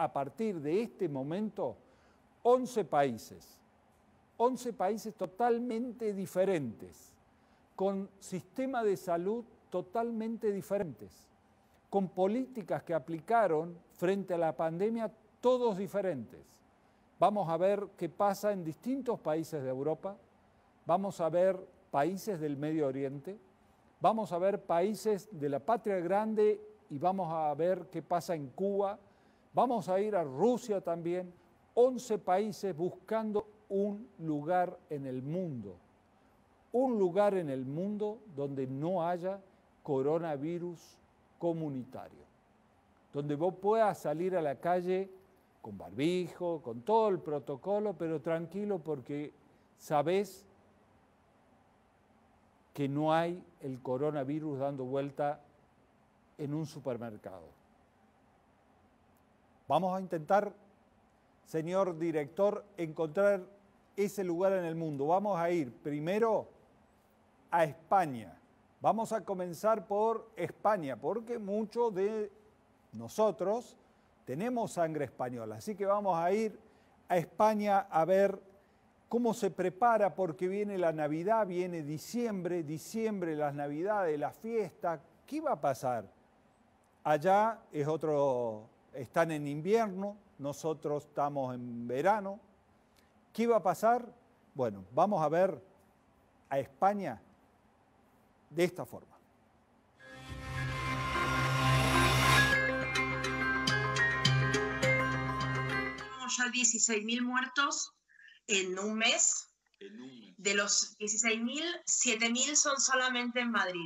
a partir de este momento 11 países. 11 países totalmente diferentes, con sistemas de salud totalmente diferentes, con políticas que aplicaron frente a la pandemia todos diferentes. Vamos a ver qué pasa en distintos países de Europa, vamos a ver países del Medio Oriente, vamos a ver países de la Patria Grande y vamos a ver qué pasa en Cuba, vamos a ir a Rusia también, 11 países buscando un lugar en el mundo donde no haya coronavirus comunitario, donde vos puedas salir a la calle con barbijo, con todo el protocolo, pero tranquilo porque sabés que no hay el coronavirus dando vuelta en un supermercado. Vamos a intentar, señor director, encontrar ese lugar en el mundo. Vamos a ir primero a España. Vamos a comenzar por España, porque muchos de nosotros tenemos sangre española. Así que vamos a ir a España a ver cómo se prepara, porque viene la Navidad, viene diciembre, las Navidades, la fiesta. ¿Qué va a pasar? Allá están en invierno, nosotros estamos en verano. ¿Qué va a pasar? Bueno, vamos a ver a España de esta forma. Tenemos ya 16.000 muertos en un mes. De los 16.000, 7.000 son solamente en Madrid.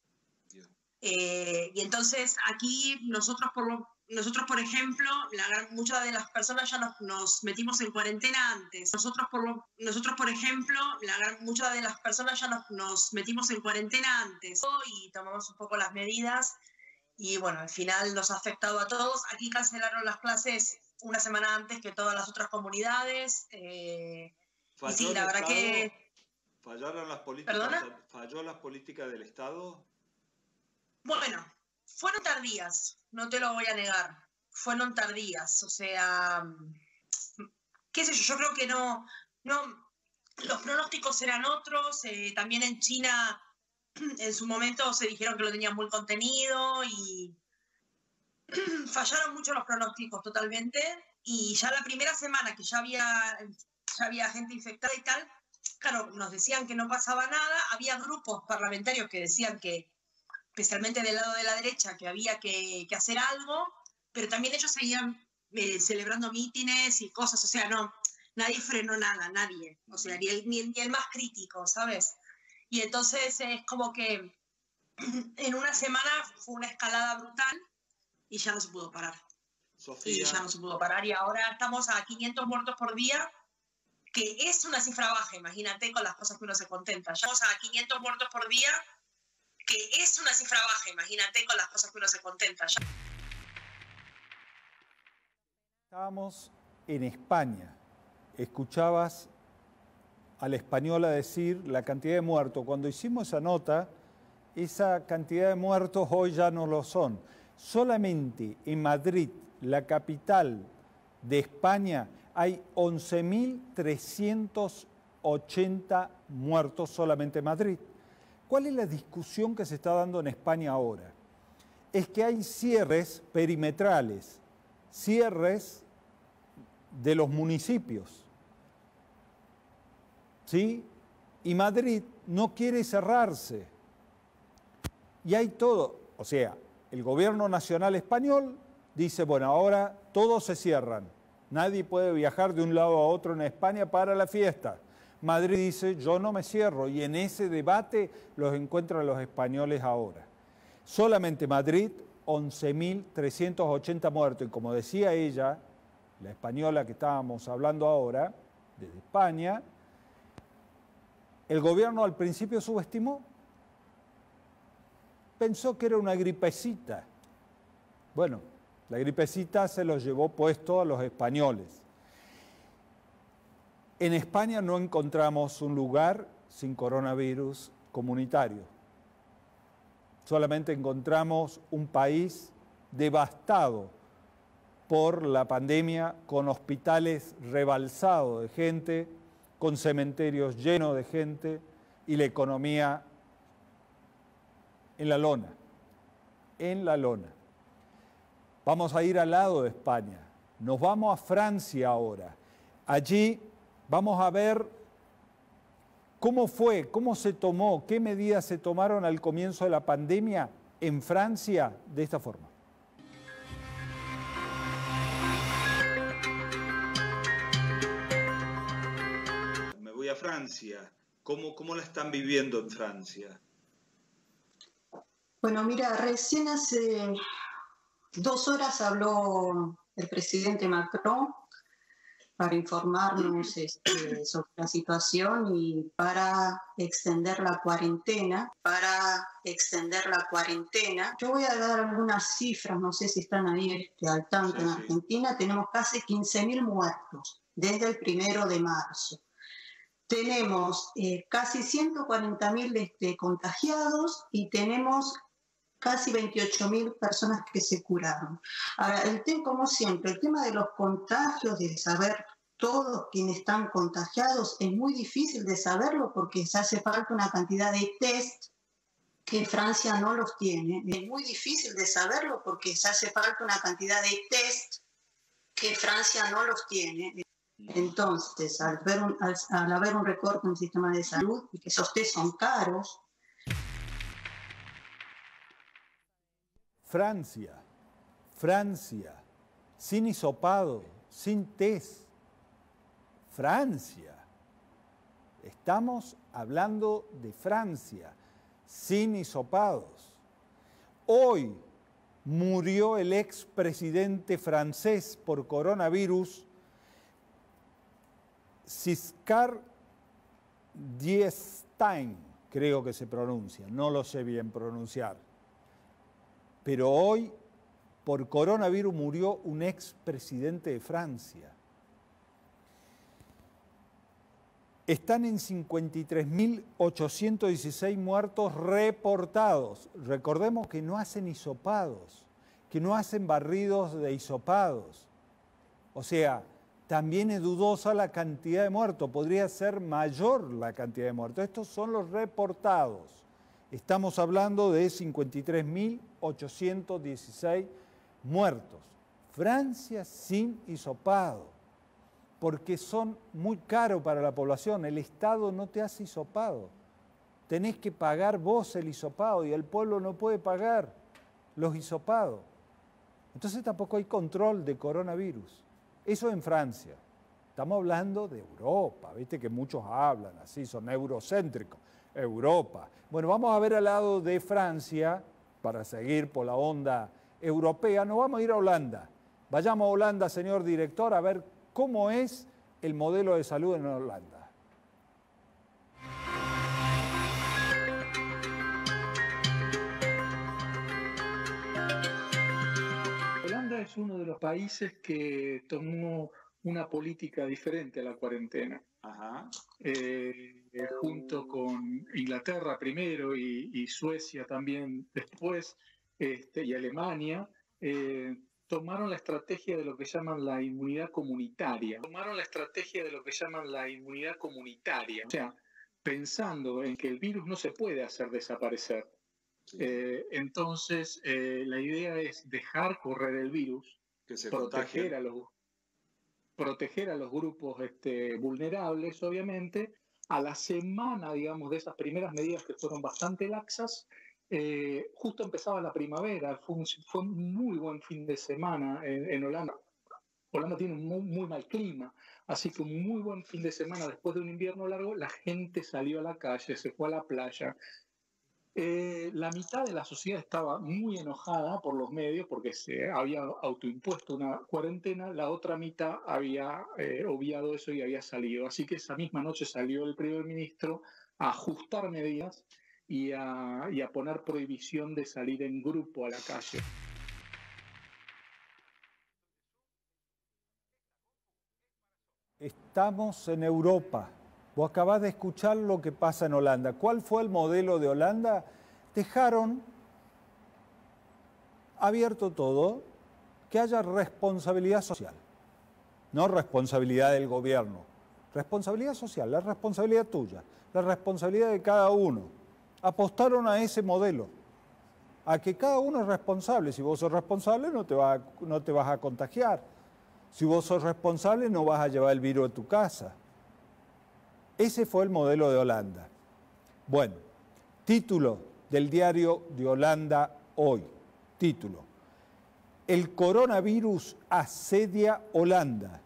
Y entonces aquí nosotros, por ejemplo, muchas de las personas ya nos metimos en cuarentena antes. Nosotros, por ejemplo, muchas de las personas ya nos metimos en cuarentena antes y tomamos un poco las medidas. Y bueno, al final nos ha afectado a todos. Aquí cancelaron las clases una semana antes que todas las otras comunidades. Y sí, la verdad que... ¿Fallaron las políticas? ¿Perdona? ¿Falló las políticas del Estado? Bueno, fueron tardías, no te lo voy a negar. Fueron tardías, o sea, qué sé yo creo que no, los pronósticos eran otros. También en China en su momento se dijeron que lo tenían muy contenido y fallaron mucho los pronósticos totalmente. Y ya la primera semana que ya había gente infectada y tal, claro, nos decían que no pasaba nada. Había grupos parlamentarios que decían que, especialmente del lado de la derecha, que había que hacer algo, pero también ellos seguían celebrando mítines y cosas, o sea, no, nadie frenó nada, nadie, o sea, ni el más crítico, ¿sabes? Y entonces es como que en una semana fue una escalada brutal y ya no se pudo parar. Sofía. Y ya no se pudo parar y ahora estamos a 500 muertos por día, que es una cifra baja, imagínate con las cosas que uno se contenta. Ya estamos a 500 muertos por día, que es una cifra baja, imagínate con las cosas que uno se contenta. Ya. Estábamos en España. Escuchabas a la española decir la cantidad de muertos. Cuando hicimos esa nota, esa cantidad de muertos hoy ya no lo son. Solamente en Madrid, la capital de España, hay 11.380 muertos solamente en Madrid. ¿Cuál es la discusión que se está dando en España ahora? Es que hay cierres perimetrales, cierres de los municipios, ¿sí? Y Madrid no quiere cerrarse. Y hay todo, o sea, el gobierno nacional español dice, bueno, ahora todos se cierran. Nadie puede viajar de un lado a otro en España para la fiesta. Madrid dice, yo no me cierro, y en ese debate los encuentran los españoles ahora. Solamente Madrid, 11.380 muertos, y como decía ella, la española que estábamos hablando ahora, desde España, el gobierno al principio subestimó, pensó que era una gripecita. Bueno, la gripecita se los llevó puesto a los españoles. En España no encontramos un lugar sin coronavirus comunitario. Solamente encontramos un país devastado por la pandemia, con hospitales rebalsados de gente, con cementerios llenos de gente y la economía en la lona, en la lona. Vamos a ir al lado de España, nos vamos a Francia ahora. Allí vamos a ver cómo fue, cómo se tomó, qué medidas se tomaron al comienzo de la pandemia en Francia de esta forma. Me voy a Francia. ¿Cómo la están viviendo en Francia? Bueno, mira, recién hace 2 horas habló el presidente Macron para informarnos sobre la situación y para extender la cuarentena. Yo voy a dar algunas cifras, no sé si están ahí al tanto. Sí, en sí. Argentina tenemos casi 15.000 muertos desde el 1 de marzo. Tenemos casi 140.000 contagiados y tenemos casi 28.000 personas que se curaron. Ahora, como siempre, el tema de los contagios, de saber todos quienes están contagiados, es muy difícil de saberlo porque se hace falta una cantidad de test que Francia no los tiene. Es muy difícil de saberlo porque se hace falta una cantidad de test que Francia no los tiene. Entonces, al haber un recorte en el sistema de salud y que esos test son caros. Francia, sin hisopado, sin test. Francia. Estamos hablando de Francia, sin hisopados. Hoy murió el expresidente francés por coronavirus, Giscard d'Estaing, creo que se pronuncia, no lo sé bien pronunciar. Pero hoy, por coronavirus, murió un expresidente de Francia. Están en 53.816 muertos reportados. Recordemos que no hacen hisopados, que no hacen barridos de hisopados. O sea, también es dudosa la cantidad de muertos. Podría ser mayor la cantidad de muertos. Estos son los reportados. Estamos hablando de 53.816 muertos. Francia sin hisopado, porque son muy caros para la población. El Estado no te hace hisopado. Tenés que pagar vos el hisopado y el pueblo no puede pagar los hisopados. Entonces tampoco hay control de coronavirus. Eso en Francia. Estamos hablando de Europa, viste que muchos hablan así, son eurocéntricos. Europa. Bueno, vamos a ver al lado de Francia, para seguir por la onda europea, nos vamos a ir a Holanda. Vayamos a Holanda, señor director, a ver cómo es el modelo de salud en Holanda. Holanda es uno de los países que tomó una política diferente a la cuarentena. Ajá. Junto con Inglaterra primero y Suecia también después, y Alemania, tomaron la estrategia de lo que llaman la inmunidad comunitaria. O sea, pensando en que el virus no se puede hacer desaparecer. Sí. Entonces, la idea es dejar correr el virus, Que se proteger contagien. a los grupos vulnerables, obviamente. A la semana, digamos, de esas primeras medidas que fueron bastante laxas, justo empezaba la primavera, fue un muy buen fin de semana en Holanda. Holanda tiene un muy mal clima, así que un muy buen fin de semana después de un invierno largo, la gente salió a la calle, se fue a la playa. La mitad de la sociedad estaba muy enojada por los medios porque se había autoimpuesto una cuarentena, la otra mitad había obviado eso y había salido. Así que esa misma noche salió el primer ministro a ajustar medidas y a poner prohibición de salir en grupo a la calle. Estamos en Europa. Vos acabás de escuchar lo que pasa en Holanda. ¿Cuál fue el modelo de Holanda? Dejaron abierto todo, que haya responsabilidad social, no responsabilidad del gobierno, responsabilidad social, la responsabilidad tuya, la responsabilidad de cada uno. Apostaron a ese modelo, a que cada uno es responsable. Si vos sos responsable no te vas a contagiar. Si vos sos responsable no vas a llevar el virus a tu casa. Ese fue el modelo de Holanda. Bueno, título del diario de Holanda hoy. Título: el coronavirus asedia Holanda.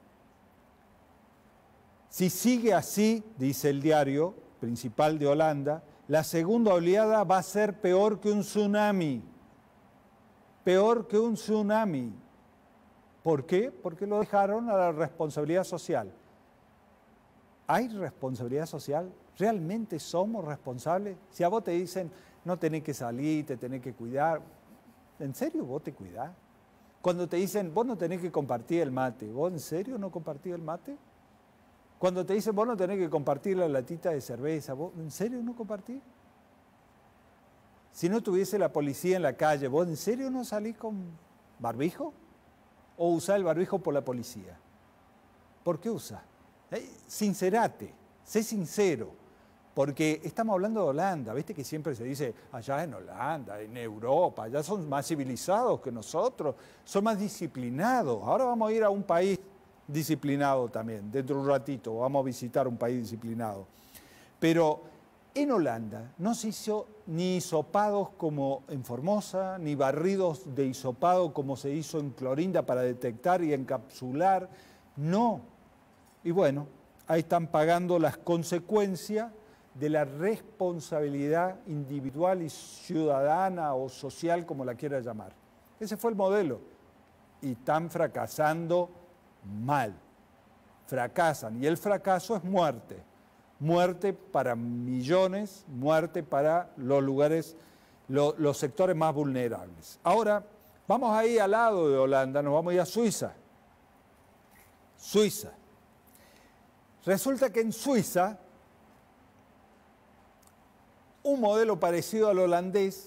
Si sigue así, dice el diario principal de Holanda, la segunda oleada va a ser peor que un tsunami. Peor que un tsunami. ¿Por qué? Porque lo dejaron a la responsabilidad social. ¿Hay responsabilidad social? ¿Realmente somos responsables? Si a vos te dicen, no tenés que salir, te tenés que cuidar, ¿en serio vos te cuidás? Cuando te dicen, vos no tenés que compartir el mate, ¿vos en serio no compartís el mate? Cuando te dicen, vos no tenés que compartir la latita de cerveza, ¿vos en serio no compartís? Si no tuviese la policía en la calle, ¿vos en serio no salís con barbijo? ¿O usás el barbijo por la policía? ¿Por qué usás? Sincerate, sé sincero, porque estamos hablando de Holanda, viste que siempre se dice, allá en Holanda, en Europa, allá son más civilizados que nosotros, son más disciplinados. Ahora vamos a ir a un país disciplinado también, dentro de un ratito vamos a visitar un país disciplinado. Pero en Holanda no se hizo ni hisopados como en Formosa, ni barridos de hisopado como se hizo en Clorinda para detectar y encapsular, no. Y bueno, ahí están pagando las consecuencias de la responsabilidad individual y ciudadana o social, como la quiera llamar. Ese fue el modelo. Y están fracasando mal. Fracasan. Y el fracaso es muerte. Muerte para millones, muerte para los lugares, los sectores más vulnerables. Ahora, vamos ahí al lado de Holanda, nos vamos a ir a Suiza. Suiza. Resulta que en Suiza, un modelo parecido al holandés,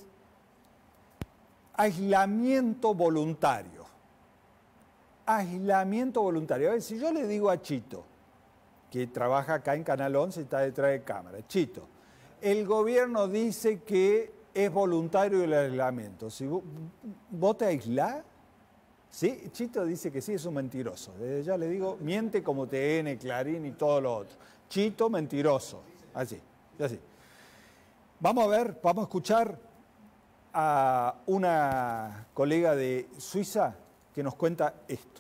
aislamiento voluntario. Aislamiento voluntario. A ver, si yo le digo a Chito, que trabaja acá en Canal 11 y está detrás de cámara, Chito, el gobierno dice que es voluntario el aislamiento. Si vos te aislás, ¿sí? Chito dice que sí, es un mentiroso. Desde ya le digo, miente como TN, Clarín y todo lo otro. Chito, mentiroso. Así, así. Vamos a ver, vamos a escuchar a una colega de Suiza que nos cuenta esto.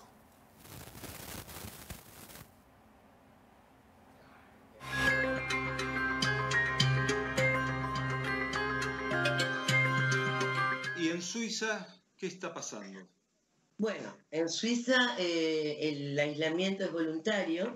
¿Y en Suiza qué está pasando? Bueno, en Suiza el aislamiento es voluntario,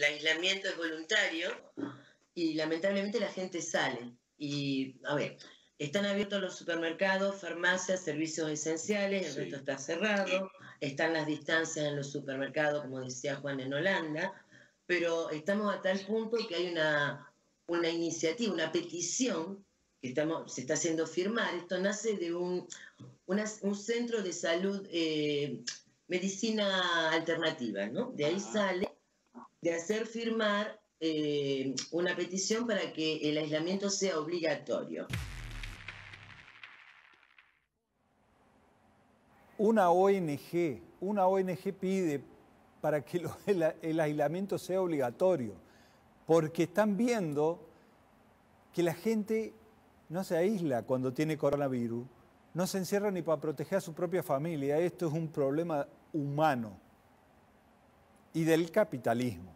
y lamentablemente la gente sale. Y, a ver, están abiertos los supermercados, farmacias, servicios esenciales, el resto está cerrado, están las distancias en los supermercados, como decía Juan, en Holanda, pero estamos a tal punto que hay una iniciativa, una petición que se está haciendo firmar. Esto nace de un centro de salud, medicina alternativa, ¿no? De ahí sale de hacer firmar una petición para que el aislamiento sea obligatorio. Una ONG pide para que el aislamiento sea obligatorio, porque están viendo que la gente no se aísla cuando tiene coronavirus, no se encierra ni para proteger a su propia familia. Esto es un problema humano y del capitalismo.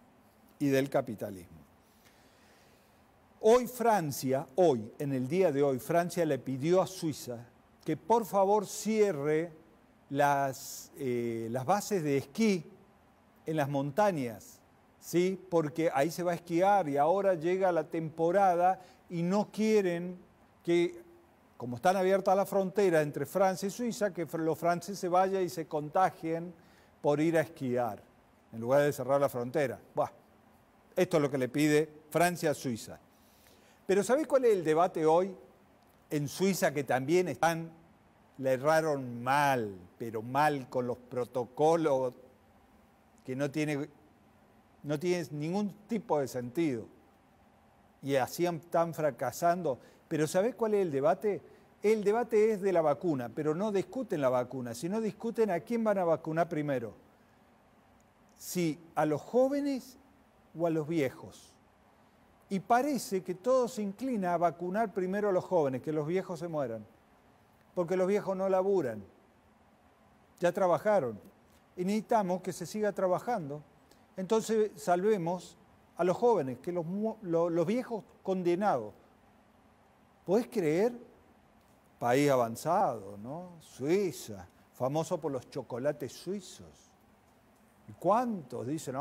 Hoy Francia, en el día de hoy, Francia le pidió a Suiza que por favor cierre las bases de esquí en las montañas, ¿sí? Porque ahí se va a esquiar y ahora llega la temporada y no quieren que, como están abiertas las fronteras entre Francia y Suiza, que los franceses vayan y se contagien por ir a esquiar, en lugar de cerrar la frontera. Buah, esto es lo que le pide Francia a Suiza. Pero ¿sabéis cuál es el debate hoy en Suiza, que también están la erraron mal, pero mal con los protocolos que no tiene ningún tipo de sentido. Y así están fracasando. Pero ¿sabés cuál es el debate? El debate es de la vacuna, pero no discuten la vacuna, sino discuten a quién van a vacunar primero. Si a los jóvenes o a los viejos. Y parece que todo se inclina a vacunar primero a los jóvenes, que los viejos se mueran. Porque los viejos no laburan. Ya trabajaron. Y necesitamos que se siga trabajando. Entonces salvemos a los jóvenes, que los viejos condenados. ¿Podés creer? País avanzado, ¿no? Suiza, famoso por los chocolates suizos. ¿Y cuántos dicen,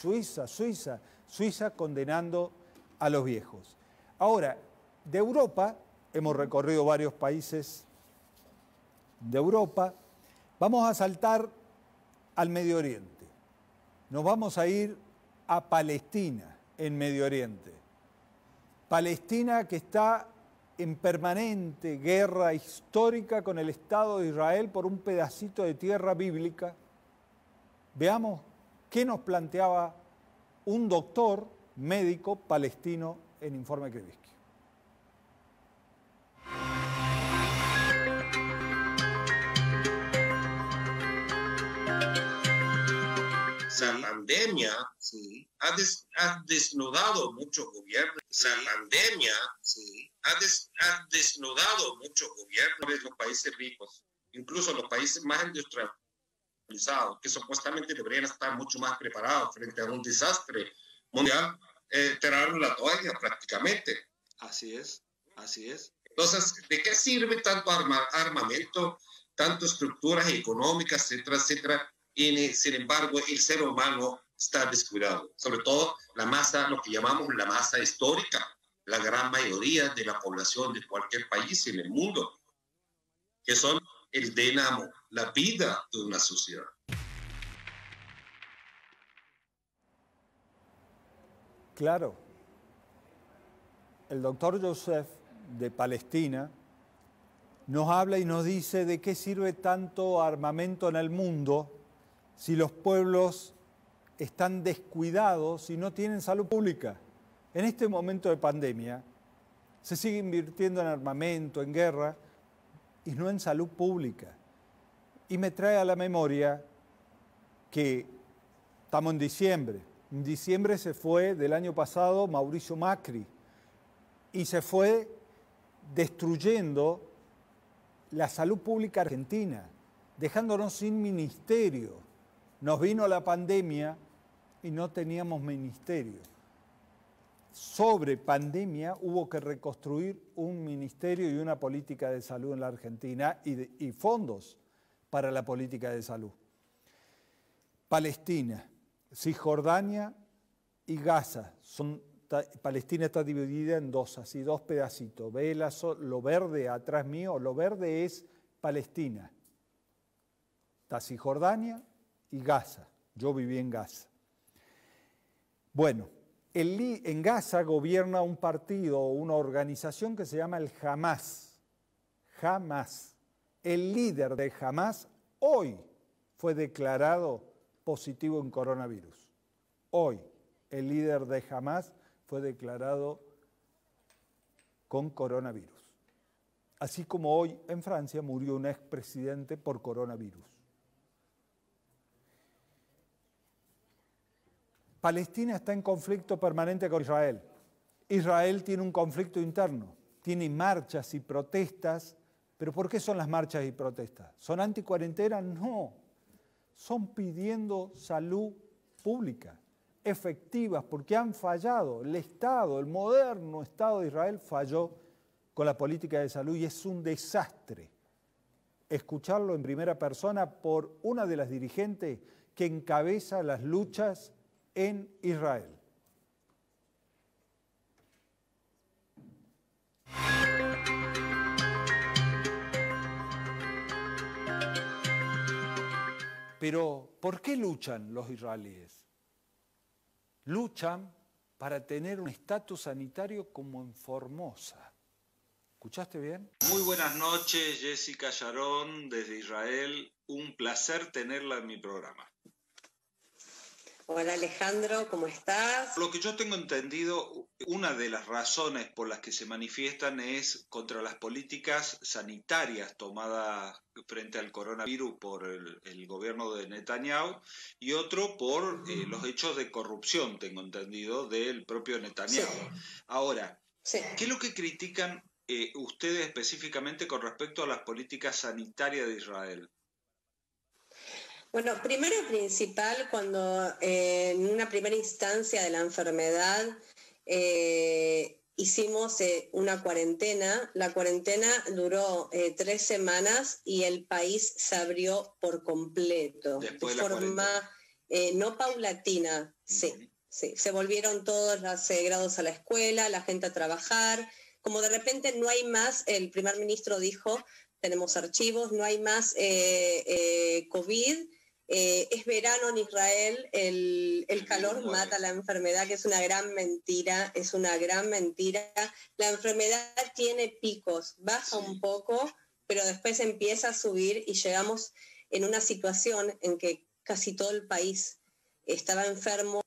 Suiza condenando a los viejos? Ahora, de Europa, hemos recorrido varios países de Europa, vamos a saltar al Medio Oriente. Nos vamos a ir a Palestina, en Medio Oriente. Palestina que está en permanente guerra histórica con el Estado de Israel por un pedacito de tierra bíblica. Veamos qué nos planteaba un doctor médico palestino en Informe Krivitsky. La pandemia ha desnudado muchos gobiernos. La pandemia ha desnudado muchos gobiernos de los países ricos, incluso los países más industrializados, que supuestamente deberían estar mucho más preparados frente a un desastre mundial, tiraron la toalla prácticamente. Así es. Entonces, ¿de qué sirve tanto armamento, tantas estructuras económicas, etcétera, etcétera? Y sin embargo, el ser humano está descuidado, sobre todo la masa, lo que llamamos la masa histórica, la gran mayoría de la población de cualquier país en el mundo, que son el dinamo, la vida de una sociedad. Claro, el doctor Joseph de Palestina nos habla y nos dice de qué sirve tanto armamento en el mundo si los pueblos están descuidados y no tienen salud pública. En este momento de pandemia se sigue invirtiendo en armamento, en guerra, y no en salud pública. Y me trae a la memoria que estamos en diciembre. En diciembre se fue del año pasado Mauricio Macri y se fue destruyendo la salud pública argentina, dejándonos sin ministerio. Nos vino la pandemia y no teníamos ministerio. Sobre pandemia hubo que reconstruir un ministerio y una política de salud en la Argentina y fondos para la política de salud. Palestina, Cisjordania y Gaza. Palestina está dividida en dos pedacitos. Ve lo verde atrás mío, lo verde es Palestina. Está Cisjordania y Gaza. Yo viví en Gaza. Bueno, en Gaza gobierna un partido o una organización que se llama el Hamas. Hamas. El líder de Hamas hoy fue declarado positivo en coronavirus. Hoy el líder de Hamas fue declarado con coronavirus. Así como hoy en Francia murió un expresidente por coronavirus. Palestina está en conflicto permanente con Israel. Israel tiene un conflicto interno, tiene marchas y protestas, pero ¿por qué son las marchas y protestas? ¿Son anticuarentena? No, son pidiendo salud pública, efectivas, porque han fallado. El Estado, el moderno Estado de Israel falló con la política de salud y es un desastre. Escucharlo en primera persona por una de las dirigentes que encabeza las luchas en Israel. Pero, ¿por qué luchan los israelíes? Luchan para tener un estatus sanitario como en Formosa. ¿Escuchaste bien? Muy buenas noches, Jessica Sharon, desde Israel. Un placer tenerla en mi programa. Hola Alejandro, ¿cómo estás? Lo que yo tengo entendido, una de las razones por las que se manifiestan es contra las políticas sanitarias tomadas frente al coronavirus por el gobierno de Netanyahu y otro por los hechos de corrupción, tengo entendido, del propio Netanyahu. Sí. Ahora, sí. ¿Qué es lo que critican ustedes específicamente con respecto a las políticas sanitarias de Israel? Bueno, primero y principal, cuando en una primera instancia de la enfermedad hicimos una cuarentena, la cuarentena duró 3 semanas y el país se abrió por completo, después de forma no paulatina, sí, sí, se volvieron todos los grados a la escuela, la gente a trabajar, como de repente no hay más, el primer ministro dijo, tenemos archivos, no hay más COVID. Es verano en Israel, el calor mata la enfermedad, que es una gran mentira, es una gran mentira. La enfermedad tiene picos, baja un poco, pero después empieza a subir y llegamos en una situación en que casi todo el país estaba enfermo,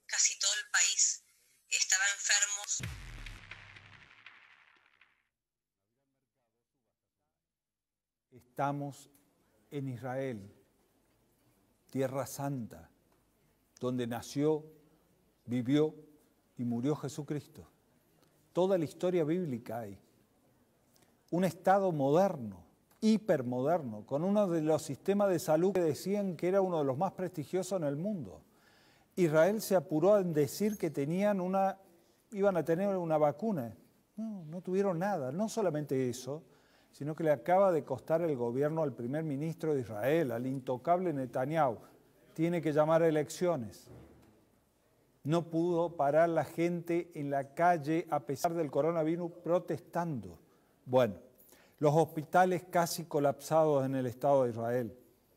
Estamos en Israel, Tierra Santa, donde nació, vivió y murió Jesucristo. Toda la historia bíblica hay. Un Estado moderno, hipermoderno, con uno de los sistemas de salud que decían que era uno de los más prestigiosos en el mundo. Israel se apuró en decir que iban a tener una vacuna. No tuvieron nada, no solamente eso, sino que le acaba de costar el gobierno al primer ministro de Israel, al intocable Netanyahu. Tiene que llamar a elecciones. No pudo parar la gente en la calle a pesar del coronavirus protestando. Bueno, los hospitales casi colapsados en el Estado de Israel.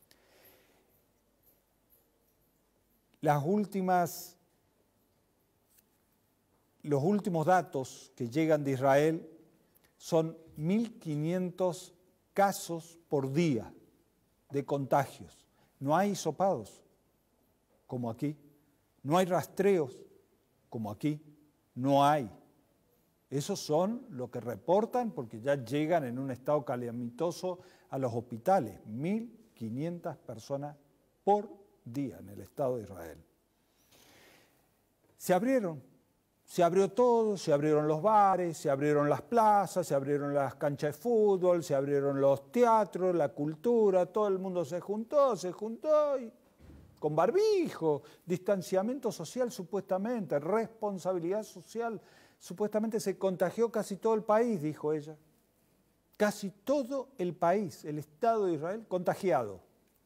Los últimos datos que llegan de Israel son 1.500 casos por día de contagios. No hay hisopados, como aquí. No hay rastreos, como aquí. No hay. Esos son lo que reportan porque ya llegan en un estado calamitoso a los hospitales. 1.500 personas por día en el Estado de Israel. Se abrió todo, se abrieron los bares, se abrieron las plazas, se abrieron las canchas de fútbol, se abrieron los teatros, la cultura, todo el mundo se juntó y con barbijo, distanciamiento social supuestamente, responsabilidad social, supuestamente se contagió casi todo el país, dijo ella. Casi todo el país, el Estado de Israel, contagiado.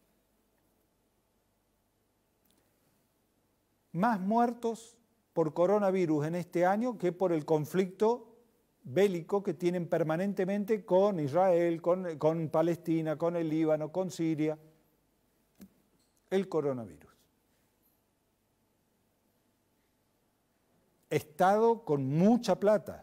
Más muertos por coronavirus en este año que por el conflicto bélico que tienen permanentemente con Israel, con Palestina, con el Líbano, con Siria. El coronavirus. Estado con mucha plata,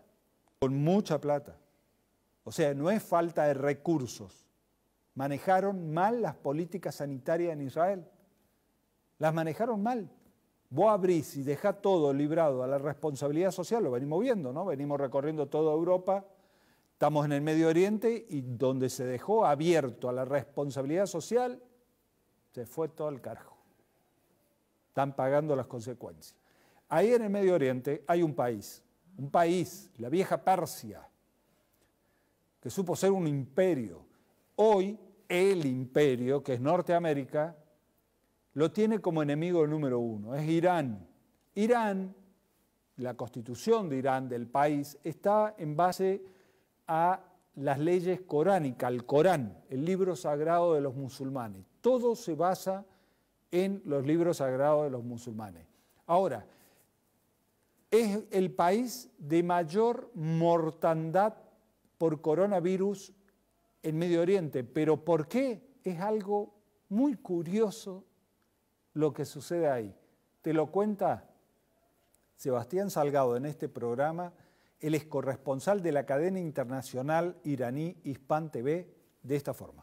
O sea, no es falta de recursos. Manejaron mal las políticas sanitarias en Israel. Las manejaron mal. Vos abrís y dejás todo librado a la responsabilidad social, lo venimos viendo, ¿no? Venimos recorriendo toda Europa, estamos en el Medio Oriente y donde se dejó abierto a la responsabilidad social, se fue todo al carajo. Están pagando las consecuencias. Ahí en el Medio Oriente hay un país, la vieja Persia, que supo ser un imperio. Hoy el imperio, que es Norteamérica, lo tiene como enemigo número 1, es Irán. Irán, la constitución de Irán, del país, está en base a las leyes coránicas, al Corán, el libro sagrado de los musulmanes. Todo se basa en los libros sagrados de los musulmanes. Ahora, es el país de mayor mortandad por coronavirus en Medio Oriente. ¿Pero por qué? Es algo muy curioso lo que sucede ahí. Te lo cuenta Sebastián Salgado en este programa Él es corresponsal de la cadena internacional iraní Hispan TV de esta forma.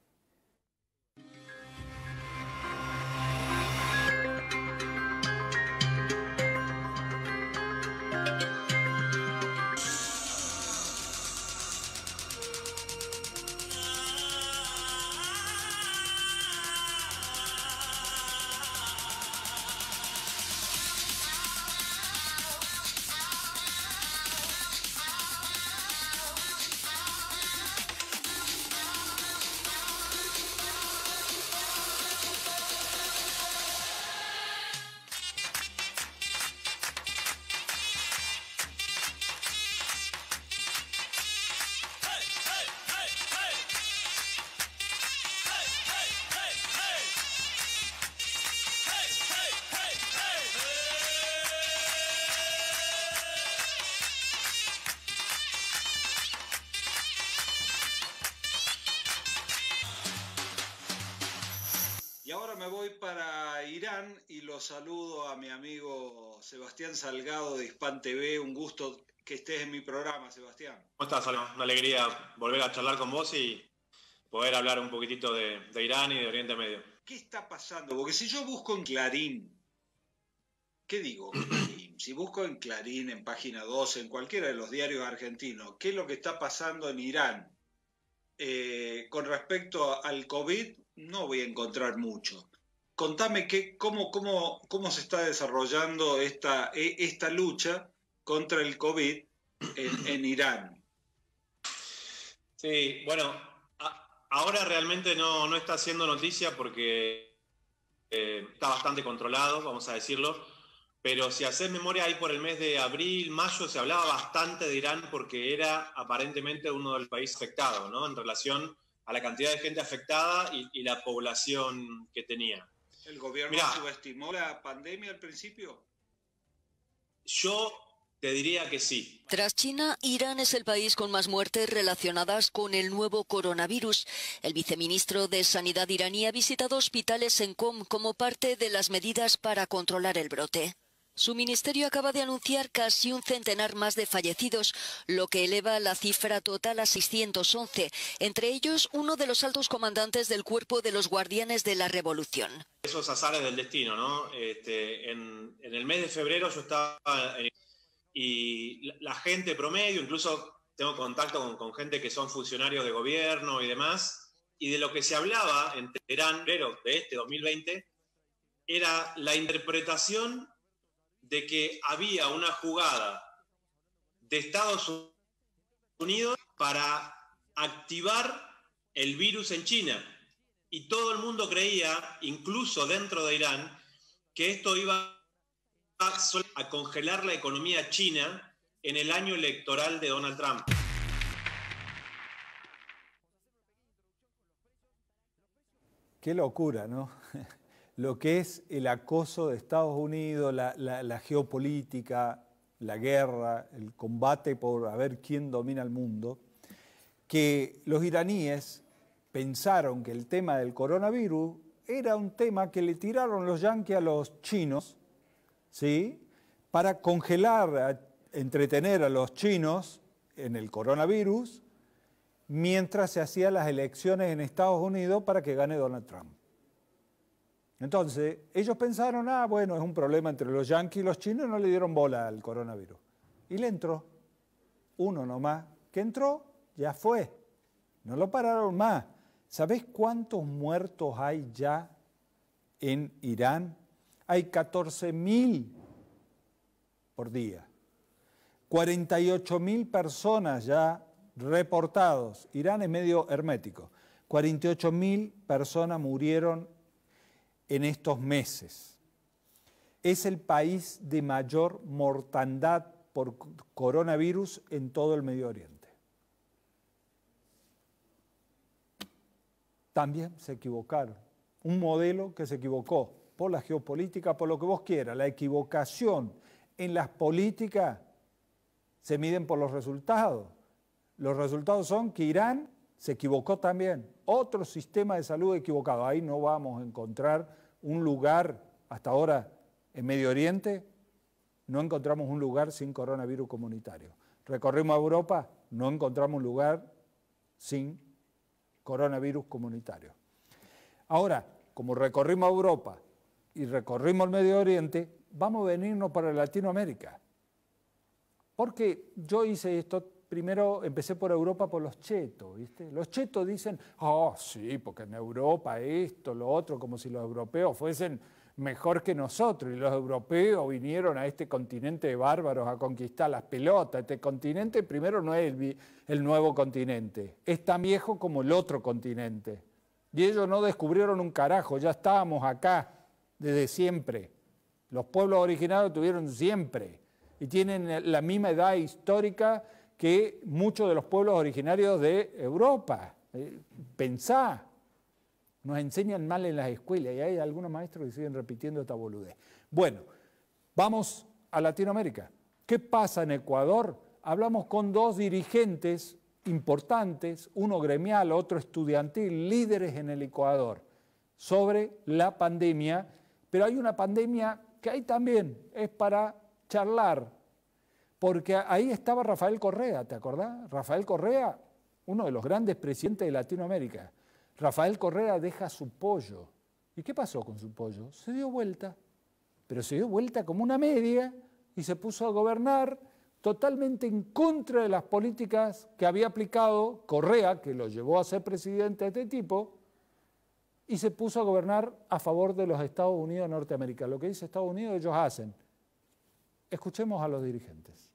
Y ahora me voy para Irán y lo saludo a mi amigo Sebastián Salgado de Hispan TV. Un gusto que estés en mi programa, Sebastián. ¿Cómo estás, Alma? Una alegría volver a charlar con vos y poder hablar un poquitito de Irán y de Oriente Medio. ¿Qué está pasando? Porque si yo busco en Clarín, ¿qué digo? Clarín. Si busco en Clarín, en Página 12, en cualquiera de los diarios argentinos, ¿qué es lo que está pasando en Irán? Con respecto al COVID, no voy a encontrar mucho. Contame cómo se está desarrollando esta lucha contra el COVID en Irán. Sí, bueno, ahora realmente no está haciendo noticia porque está bastante controlado, vamos a decirlo. Pero si haces memoria, ahí por el mes de abril, mayo, se hablaba bastante de Irán porque era aparentemente uno de los países afectados, ¿no? En relación a la cantidad de gente afectada y la población que tenía. ¿El gobierno subestimó la pandemia al principio? Yo te diría que sí. Tras China, Irán es el país con más muertes relacionadas con el nuevo coronavirus. El viceministro de Sanidad iraní ha visitado hospitales en Qom como parte de las medidas para controlar el brote. Su ministerio acaba de anunciar casi un centenar más de fallecidos, lo que eleva la cifra total a 611, entre ellos uno de los altos comandantes del Cuerpo de los Guardianes de la Revolución. Esos azares del destino, ¿no? En el mes de febrero yo estaba y la gente promedio, incluso tengo contacto con gente que son funcionarios de gobierno y demás, y de lo que se hablaba en Teherán, febrero de este 2020, era la interpretación de que había una jugada de Estados Unidos para activar el virus en China. Y todo el mundo creía, incluso dentro de Irán, que esto iba a congelar la economía china en el año electoral de Donald Trump. Qué locura, ¿no? Lo que es el acoso de Estados Unidos, la geopolítica, la guerra, el combate por a ver quién domina el mundo, que los iraníes pensaron que el tema del coronavirus era un tema que le tiraron los yanquis a los chinos, ¿sí? Para congelar, entretener a los chinos en el coronavirus, mientras se hacían las elecciones en Estados Unidos para que gane Donald Trump. Entonces, ellos pensaron, bueno, es un problema entre los yanquis y los chinos, no le dieron bola al coronavirus. Y le entró, uno nomás, que entró, ya fue, no lo pararon más. ¿Sabés cuántos muertos hay ya en Irán? Hay 14.000 por día, 48.000 personas ya reportados. Irán es medio hermético, 48.000 personas murieron en estos meses. Es el país de mayor mortandad por coronavirus en todo el Medio Oriente. También se equivocaron. Un modelo que se equivocó por la geopolítica, por lo que vos quieras. La equivocación en las políticas se miden por los resultados. Los resultados son que Irán se equivocó también. Otro sistema de salud equivocado. Ahí no vamos a encontrar un lugar, hasta ahora en Medio Oriente, no encontramos un lugar sin coronavirus comunitario. Recorrimos Europa, no encontramos un lugar sin coronavirus comunitario. Ahora, como recorrimos Europa y recorrimos el Medio Oriente, vamos a venirnos para Latinoamérica. Porque yo hice esto, primero empecé por Europa por los chetos, ¿viste? Los chetos dicen, sí, porque en Europa esto, lo otro, como si los europeos fuesen mejor que nosotros, y los europeos vinieron a este continente de bárbaros a conquistar las pelotas. Este continente primero no es el nuevo continente, es tan viejo como el otro continente. Y ellos no descubrieron un carajo, ya estábamos acá desde siempre. Los pueblos originarios tuvieron siempre y tienen la misma edad histórica que muchos de los pueblos originarios de Europa. Pensá, nos enseñan mal en las escuelas y hay algunos maestros que siguen repitiendo esta boludez. Bueno, vamos a Latinoamérica. ¿Qué pasa en Ecuador? Hablamos con dos dirigentes importantes, uno gremial, otro estudiantil, líderes en el Ecuador, sobre la pandemia, pero hay una pandemia que ahí también es para charlar, porque ahí estaba Rafael Correa, ¿te acordás? Rafael Correa, uno de los grandes presidentes de Latinoamérica. Rafael Correa deja su pollo. ¿Y qué pasó con su pollo? Se dio vuelta, pero se dio vuelta como una media y se puso a gobernar totalmente en contra de las políticas que había aplicado Correa, que lo llevó a ser presidente de este tipo, y se puso a gobernar a favor de los Estados Unidos de Norteamérica. Lo que dice Estados Unidos ellos hacen. Escuchemos a los dirigentes.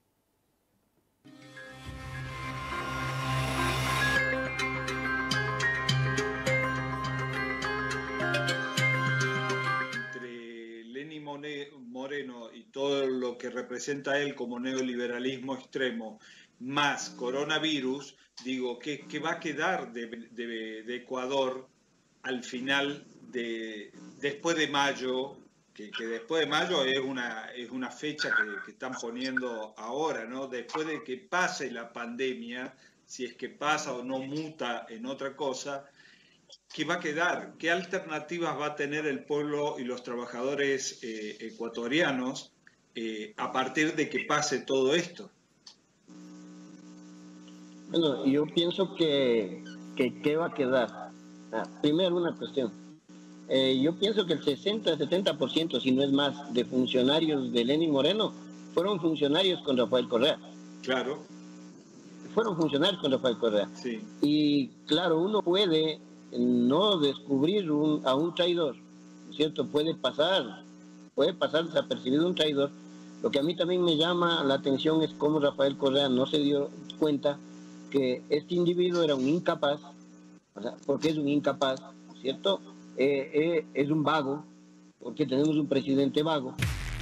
Entre Lenín Moreno y todo lo que representa él como neoliberalismo extremo, más coronavirus, digo, ¿qué va a quedar de Ecuador al final, después de mayo? Que después de mayo es una fecha que están poniendo ahora, ¿no? Después de que pase la pandemia, si es que pasa o no muta en otra cosa, ¿qué va a quedar? ¿Qué alternativas va a tener el pueblo y los trabajadores ecuatorianos a partir de que pase todo esto? Bueno, yo pienso que ¿qué va a quedar? Primero una cuestión. Yo pienso que el 60-70%, si no es más, de funcionarios de Lenín Moreno fueron funcionarios con Rafael Correa. Claro. Fueron funcionarios con Rafael Correa. Sí. Y claro, uno puede no descubrir a un traidor, ¿cierto? Puede pasar desapercibido un traidor. Lo que a mí también me llama la atención es cómo Rafael Correa no se dio cuenta que este individuo era un incapaz, o sea, porque es un incapaz, ¿cierto? Es un vago, porque tenemos un presidente vago.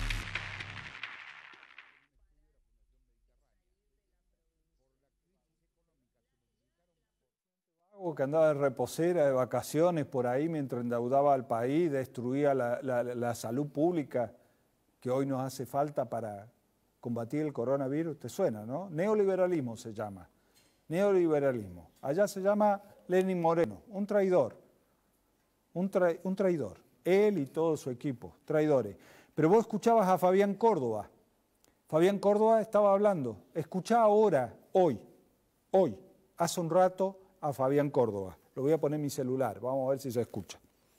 Que andaba de reposera, de vacaciones por ahí mientras endeudaba al país, destruía la salud pública que hoy nos hace falta para combatir el coronavirus. ¿Te suena, no? Neoliberalismo se llama. Neoliberalismo. Allá se llama Lenín Moreno, un traidor. Un traidor. Él y todo su equipo, traidores. Pero vos escuchabas a Fabián Córdoba. Fabián Córdoba estaba hablando. Escuchá ahora, hoy, hace un rato, a Fabián Córdoba. Lo voy a poner en mi celular, vamos a ver si se escucha.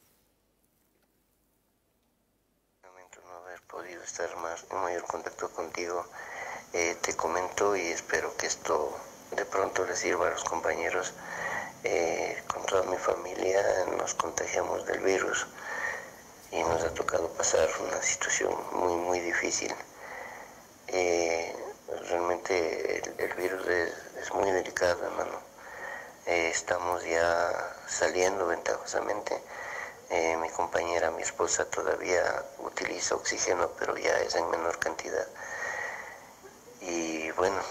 Lamento no haber podido estar en mayor contacto contigo. Te comento y espero que esto de pronto les sirva a los compañeros. Con toda mi familia nos contagiamos del virus y nos ha tocado pasar una situación muy, muy difícil. Realmente el virus es muy delicado, hermano. Estamos ya saliendo ventajosamente. Mi compañera, mi esposa, todavía utiliza oxígeno, pero ya es en menor cantidad. Y bueno,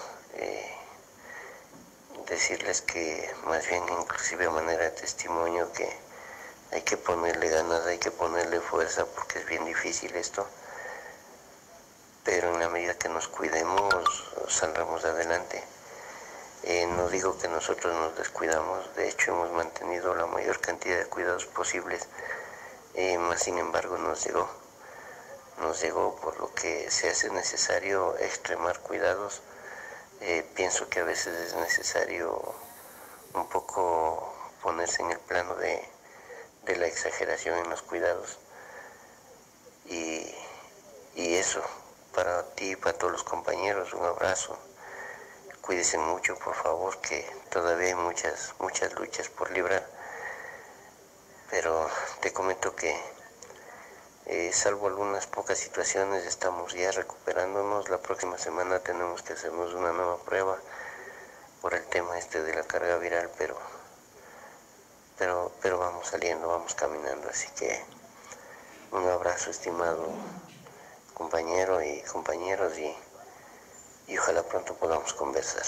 decirles que más bien, inclusive a manera de testimonio, que hay que ponerle ganas, hay que ponerle fuerza, porque es bien difícil esto. Pero en la medida que nos cuidemos, saldremos adelante. No digo que nosotros nos descuidamos, de hecho hemos mantenido la mayor cantidad de cuidados posibles, más sin embargo nos llegó, por lo que se hace necesario extremar cuidados, pienso que a veces es necesario un poco ponerse en el plano de la exageración en los cuidados. Y eso, para ti y para todos los compañeros, un abrazo. Cuídense mucho, por favor, que todavía hay muchas luchas por librar. Pero te comento que, salvo algunas pocas situaciones, estamos ya recuperándonos. La próxima semana tenemos que hacernos una nueva prueba por el tema de la carga viral, pero vamos saliendo, vamos caminando. Así que un abrazo, estimado compañero y compañeros, y ojalá pronto podamos conversar.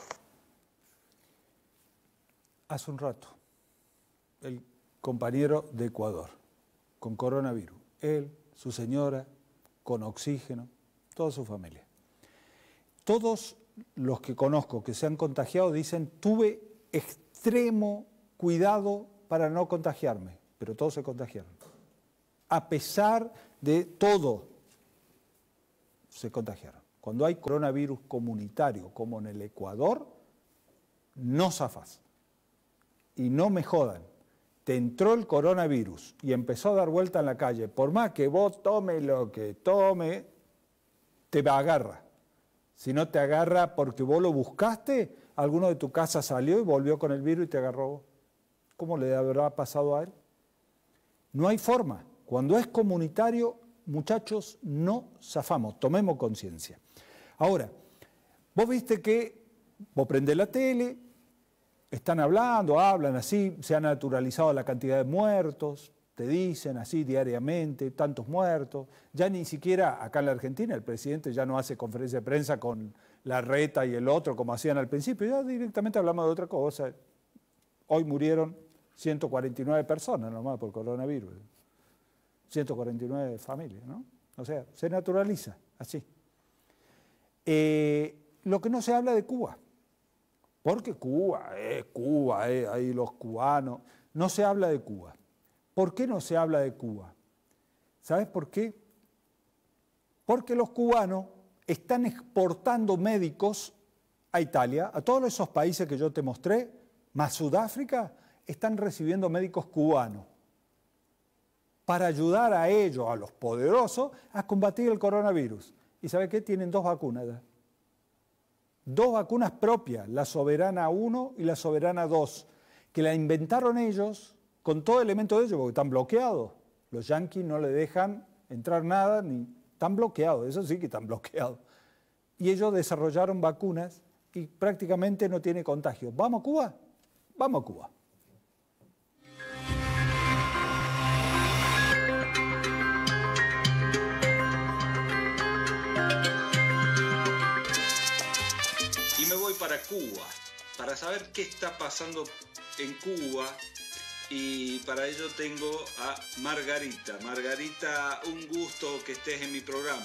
Hace un rato, el compañero de Ecuador, con coronavirus, él, su señora, con oxígeno, toda su familia. Todos los que conozco que se han contagiado dicen, tuve extremo cuidado para no contagiarme, pero todos se contagiaron. A pesar de todo, se contagiaron. Cuando hay coronavirus comunitario, como en el Ecuador, no zafas. Y no me jodan. Te entró el coronavirus y empezó a dar vuelta en la calle. Por más que vos tome lo que tome, te agarra. Si no te agarra porque vos lo buscaste, alguno de tu casa salió y volvió con el virus y te agarró. ¿Cómo le habrá pasado a él? No hay forma. Cuando es comunitario, muchachos, no zafamos, tomemos conciencia. Ahora, vos viste que vos prendés la tele, están hablando, hablan así, se ha naturalizado la cantidad de muertos, te dicen así diariamente, tantos muertos. Ya ni siquiera acá en la Argentina el presidente ya no hace conferencia de prensa con Larreta y el otro como hacían al principio, ya directamente hablamos de otra cosa. Hoy murieron 149 personas nomás por coronavirus. 149 familias, ¿no? O sea, se naturaliza, así. Lo que no se habla de Cuba, porque Cuba, ahí los cubanos, no se habla de Cuba. ¿Por qué no se habla de Cuba? ¿Sabes por qué? Porque los cubanos están exportando médicos a Italia, a todos esos países que yo te mostré, más Sudáfrica, están recibiendo médicos cubanos para ayudar a ellos, a los poderosos, a combatir el coronavirus. ¿Y sabe qué? Tienen dos vacunas ya. Dos vacunas propias, la Soberana 1 y la Soberana 2, que la inventaron ellos con todo elemento de ellos, porque están bloqueados. Los yanquis no le dejan entrar nada, ni están bloqueados, eso sí que están bloqueados. Y ellos desarrollaron vacunas y prácticamente no tiene contagio. ¿Vamos a Cuba? Vamos a Cuba. Para Cuba, para saber qué está pasando en Cuba, y para ello tengo a Margarita. Margarita, un gusto que estés en mi programa.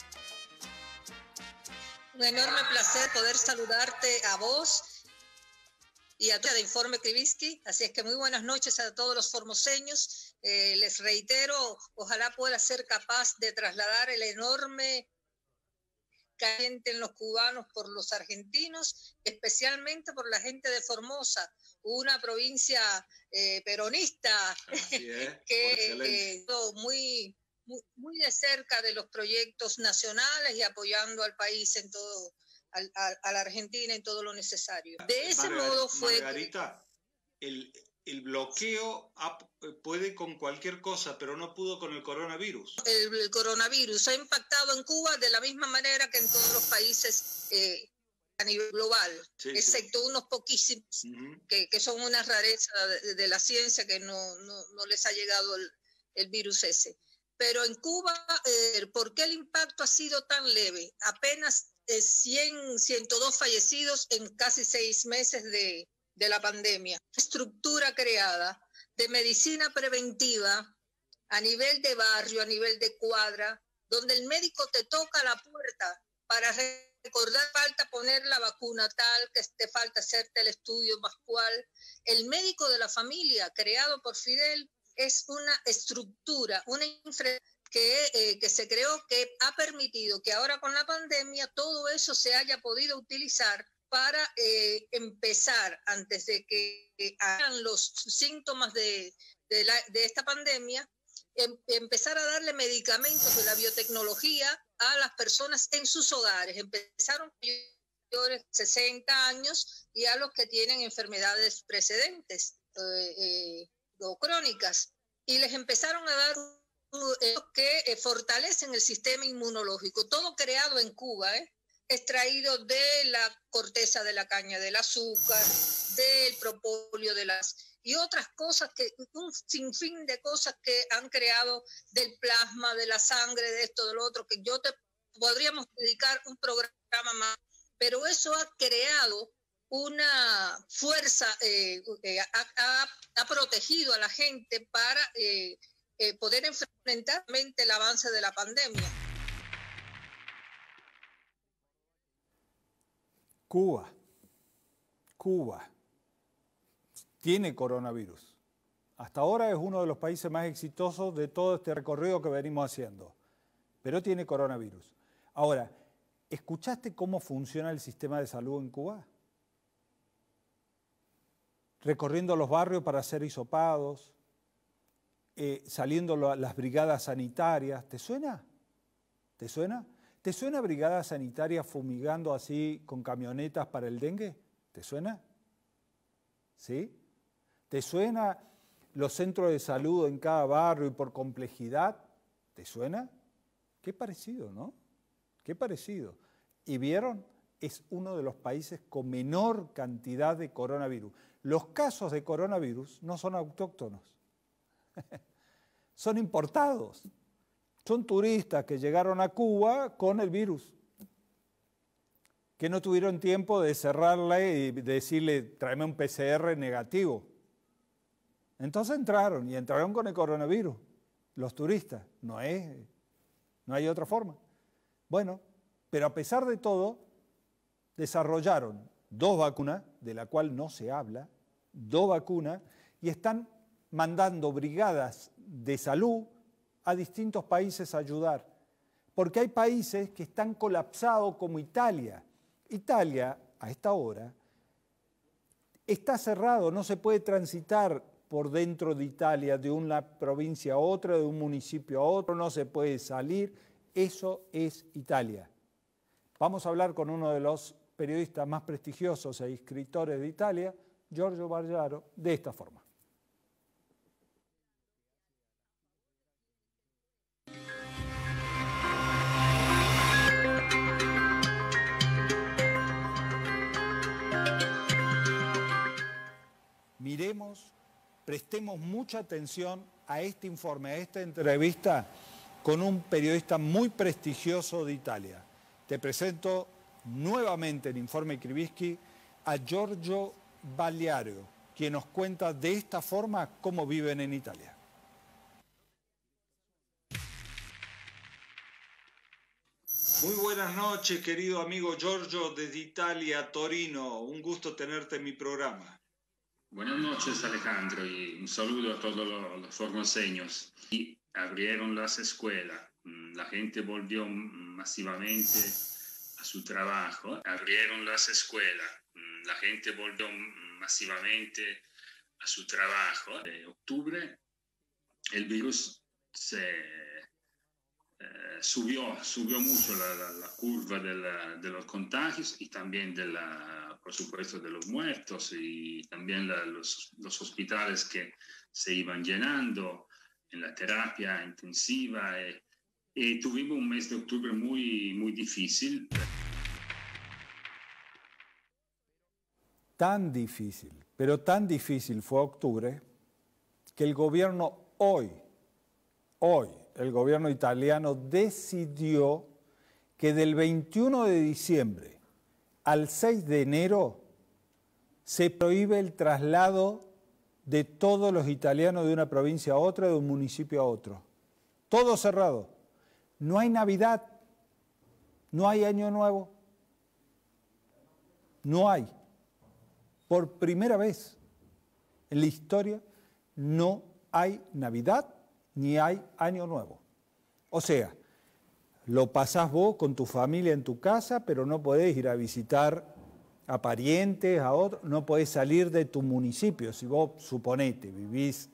Un enorme placer poder saludarte a vos y a toda de Informe Krivitsky, así es que muy buenas noches a todos los formoseños. Les reitero, ojalá pueda ser capaz de trasladar el enorme caliente en los cubanos por los argentinos, especialmente por la gente de Formosa, una provincia peronista que muy de cerca de los proyectos nacionales y apoyando al país en todo, a la Argentina en todo lo necesario. De ese modo fue... Margarita, el bloqueo puede con cualquier cosa, pero no pudo con el coronavirus. El coronavirus ha impactado en Cuba de la misma manera que en todos los países a nivel global, sí, excepto sí. Unos poquísimos que son una rareza de la ciencia, que no les ha llegado el virus ese. Pero en Cuba, ¿por qué el impacto ha sido tan leve? Apenas 102 fallecidos en casi 6 meses de la pandemia. Estructura creada de medicina preventiva a nivel de barrio, a nivel de cuadra, donde el médico te toca la puerta para recordar, falta poner la vacuna tal, que te falta hacerte el estudio pascual. El médico de la familia, creado por Fidel, es una estructura, una infraestructura que se creó, que ha permitido que ahora con la pandemia todo eso se haya podido utilizar para empezar, antes de que hagan los síntomas de esta pandemia, empezar a darle medicamentos de la biotecnología a las personas en sus hogares. Empezaron mayores de 60 años y a los que tienen enfermedades precedentes o crónicas, y les empezaron a dar que fortalecen el sistema inmunológico, todo creado en Cuba, extraído de la corteza de la caña del azúcar, del propóleo y otras cosas, un sinfín de cosas que han creado, del plasma, de la sangre, de esto, de lo otro, que podríamos dedicar un programa más, pero eso ha creado una fuerza, ha protegido a la gente para poder enfrentar el avance de la pandemia. Cuba tiene coronavirus. Hasta ahora es uno de los países más exitosos de todo este recorrido que venimos haciendo, pero tiene coronavirus. Ahora, ¿escuchaste cómo funciona el sistema de salud en Cuba? Recorriendo los barrios para hacer hisopados, saliendo las brigadas sanitarias. ¿Te suena? ¿Te suena? ¿Te suena brigada sanitaria fumigando así con camionetas para el dengue? ¿Te suena? ¿Sí? ¿Te suena los centros de salud en cada barrio y por complejidad? ¿Te suena? Qué parecido, ¿no? Qué parecido. ¿Y vieron? Es uno de los países con menor cantidad de coronavirus. Los casos de coronavirus no son autóctonos, son importados. Son turistas que llegaron a Cuba con el virus, que no tuvieron tiempo de cerrarle y decirle, tráeme un PCR negativo. Entonces entraron con el coronavirus, los turistas. No hay otra forma. Bueno, pero a pesar de todo, desarrollaron 2 vacunas, de la cual no se habla, 2 vacunas, y están mandando brigadas de salud a distintos países a ayudar. Porque hay países que están colapsados como Italia. Italia, a esta hora, está cerrado, no se puede transitar por dentro de Italia, de una provincia a otra, de un municipio a otro, no se puede salir. Eso es Italia. Vamos a hablar con uno de los periodistas más prestigiosos e escritores de Italia, Giorgio Vallaro, de esta forma. Prestemos mucha atención a este informe, a esta entrevista con un periodista muy prestigioso de Italia. Te presento nuevamente en Informe Krivitsky a Giorgio Vallaro, quien nos cuenta de esta forma cómo viven en Italia. Muy buenas noches, querido amigo Giorgio desde Italia, Torino. Un gusto tenerte en mi programa. Buenas noches, Alejandro, y un saludo a todos los formoseños. Y abrieron las escuelas, la gente volvió masivamente a su trabajo. Abrieron las escuelas, la gente volvió masivamente a su trabajo. En octubre el virus subió mucho la curva de los contagios y también por supuesto de los muertos, y también los hospitales que se iban llenando en la terapia intensiva, y tuvimos un mes de octubre muy, muy difícil. Tan difícil, pero tan difícil fue octubre que el gobierno hoy, el gobierno italiano decidió que del 21 de diciembre al 6 de enero se prohíbe el traslado de todos los italianos de una provincia a otra, de un municipio a otro. Todo cerrado. No hay Navidad, no hay Año Nuevo, no hay. Por primera vez en la historia no hay Navidad ni hay Año Nuevo. O sea, lo pasás vos con tu familia en tu casa, pero no podés ir a visitar a parientes, a otros, no podés salir de tu municipio. Si vos, suponete, vivís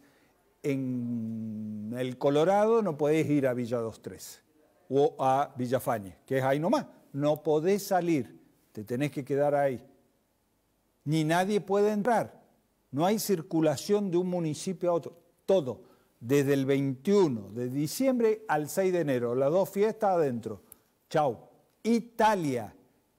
en el Colorado, no podés ir a Villa 213 o a Villafañe, que es ahí nomás. No podés salir, te tenés que quedar ahí. Ni nadie puede entrar. No hay circulación de un municipio a otro. Todo, desde el 21 de diciembre al 6 de enero, las 2 fiestas adentro. Chau. Italia.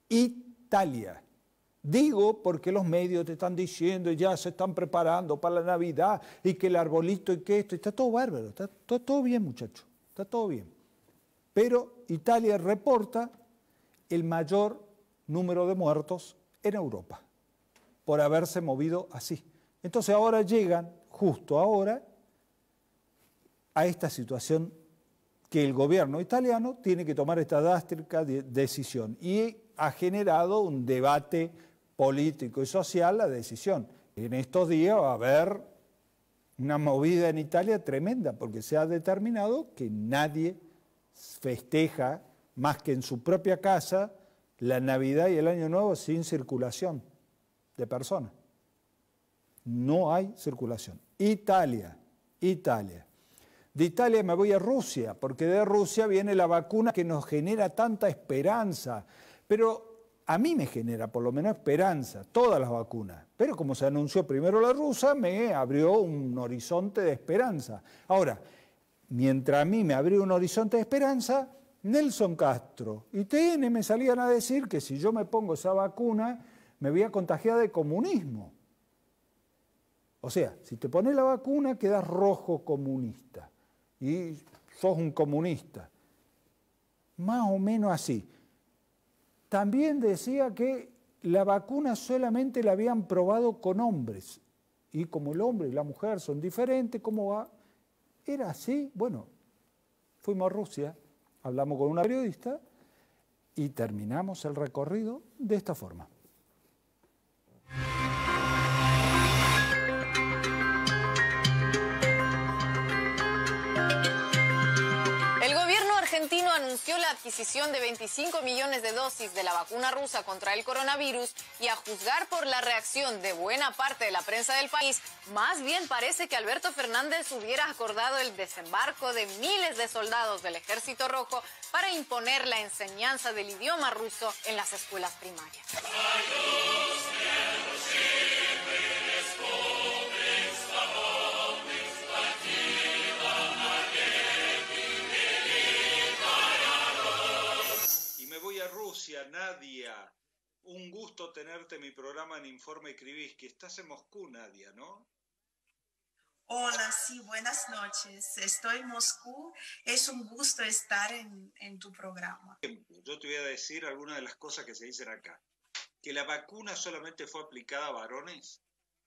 Digo porque los medios te están diciendo y ya se están preparando para la Navidad y que el arbolito y que esto, está todo bárbaro, está todo bien, muchachos, está todo bien. Pero Italia reporta el mayor número de muertos en Europa por haberse movido así. Entonces ahora llegan, justo ahora, a esta situación que el gobierno italiano tiene que tomar esta drástica decisión y ha generado un debate político y social la decisión. En estos días va a haber una movida en Italia tremenda porque se ha determinado que nadie festeja más que en su propia casa la Navidad y el Año Nuevo sin circulación de personas. No hay circulación. Italia. De Italia me voy a Rusia, porque de Rusia viene la vacuna que nos genera tanta esperanza. Pero a mí me genera por lo menos esperanza, todas las vacunas. Pero como se anunció primero la rusa, me abrió un horizonte de esperanza. Ahora, mientras a mí me abrió un horizonte de esperanza, Nelson Castro y TN me salían a decir que si yo me pongo esa vacuna, me voy a contagiar de comunismo. O sea, si te pones la vacuna, quedas rojo comunista. Y sos un comunista. Más o menos así. También decía que la vacuna solamente la habían probado con hombres. Y como el hombre y la mujer son diferentes, ¿cómo va? Era así. Bueno, fuimos a Rusia, hablamos con una periodista y terminamos el recorrido de esta forma. El argentino anunció la adquisición de 25 millones de dosis de la vacuna rusa contra el coronavirus y a juzgar por la reacción de buena parte de la prensa del país, más bien parece que Alberto Fernández hubiera acordado el desembarco de miles de soldados del Ejército Rojo para imponer la enseñanza del idioma ruso en las escuelas primarias. Rusia, Nadia, un gusto tenerte en mi programa en Informe Krivitsky. Estás en Moscú, Nadia, ¿no? Hola, sí, buenas noches. Estoy en Moscú. Es un gusto estar en tu programa. Yo te voy a decir algunas de las cosas que se dicen acá. ¿Que la vacuna solamente fue aplicada a varones?